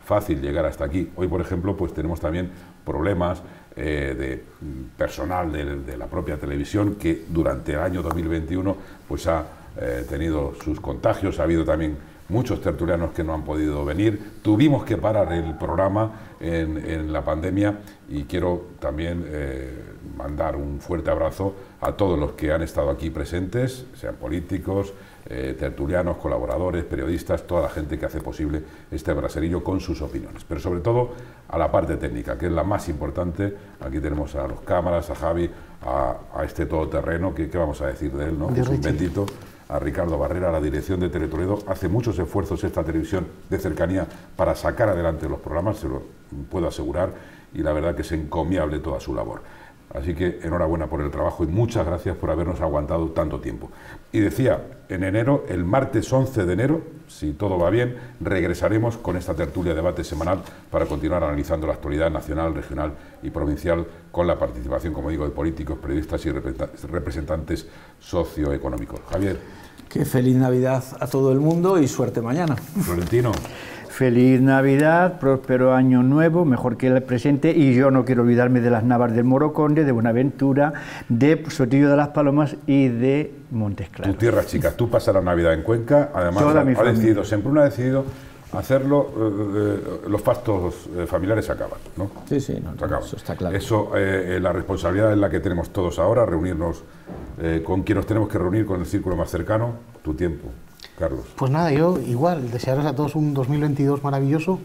fácil llegar hasta aquí. Hoy, por ejemplo, pues tenemos también problemas de personal de la propia televisión, que durante el año 2021 pues ha tenido sus contagios. Ha habido también muchos tertulianos que no han podido venir. Tuvimos que parar el programa en la pandemia, y quiero también mandar un fuerte abrazo a todos los que han estado aquí presentes, sean políticos, tertulianos, colaboradores, periodistas, toda la gente que hace posible este braserillo con sus opiniones, pero sobre todo a la parte técnica, que es la más importante. Aquí tenemos a los cámaras, a Javi, a este todoterreno, que ¿qué vamos a decir de él, no? Que es un bendito. A Ricardo Barrera, a la dirección de Teletoledo. Hace muchos esfuerzos esta televisión de cercanía para sacar adelante los programas, se lo puedo asegurar, y la verdad que es encomiable toda su labor. Así que enhorabuena por el trabajo y muchas gracias por habernos aguantado tanto tiempo. Y decía, en enero, el martes 11 de enero, si todo va bien, regresaremos con esta tertulia debate semanal para continuar analizando la actualidad nacional, regional y provincial, con la participación, como digo, de políticos, periodistas y representantes socioeconómicos. Javier. Que feliz Navidad a todo el mundo y suerte mañana. Florentino. Feliz Navidad, próspero año nuevo, mejor que el presente, y yo no quiero olvidarme de las Navas del Moroconde, de Buenaventura, de Sotillo de las Palomas y de Montes Claros. Tu tierra, chicas, tú pasas la Navidad en Cuenca, además ha decidido, Semprún ha decidido hacerlo, los fastos familiares se acaban, ¿no? Sí, sí, no, eso está claro. Eso, la responsabilidad es la que tenemos todos ahora, reunirnos con quien nos tenemos que reunir, con el círculo más cercano. Tu tiempo, Carlos. Pues nada, yo igual, desearos a todos un 2022 maravilloso,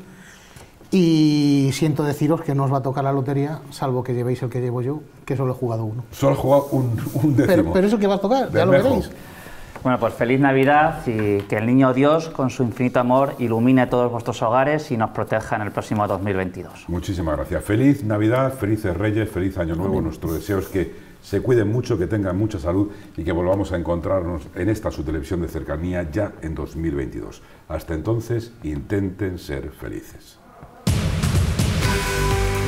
y siento deciros que no os va a tocar la lotería, salvo que llevéis el que llevo yo, que solo he jugado uno. Solo he jugado un décimo. Pero eso que va a tocar, ya lo veréis. Bueno, pues feliz Navidad, y que el Niño Dios, con su infinito amor, ilumine todos vuestros hogares y nos proteja en el próximo 2022. Muchísimas gracias. Feliz Navidad, felices Reyes, feliz Año Nuevo. Nuestro deseo es que se cuiden mucho, que tengan mucha salud y que volvamos a encontrarnos en esta su televisión de cercanía ya en 2022. Hasta entonces, intenten ser felices.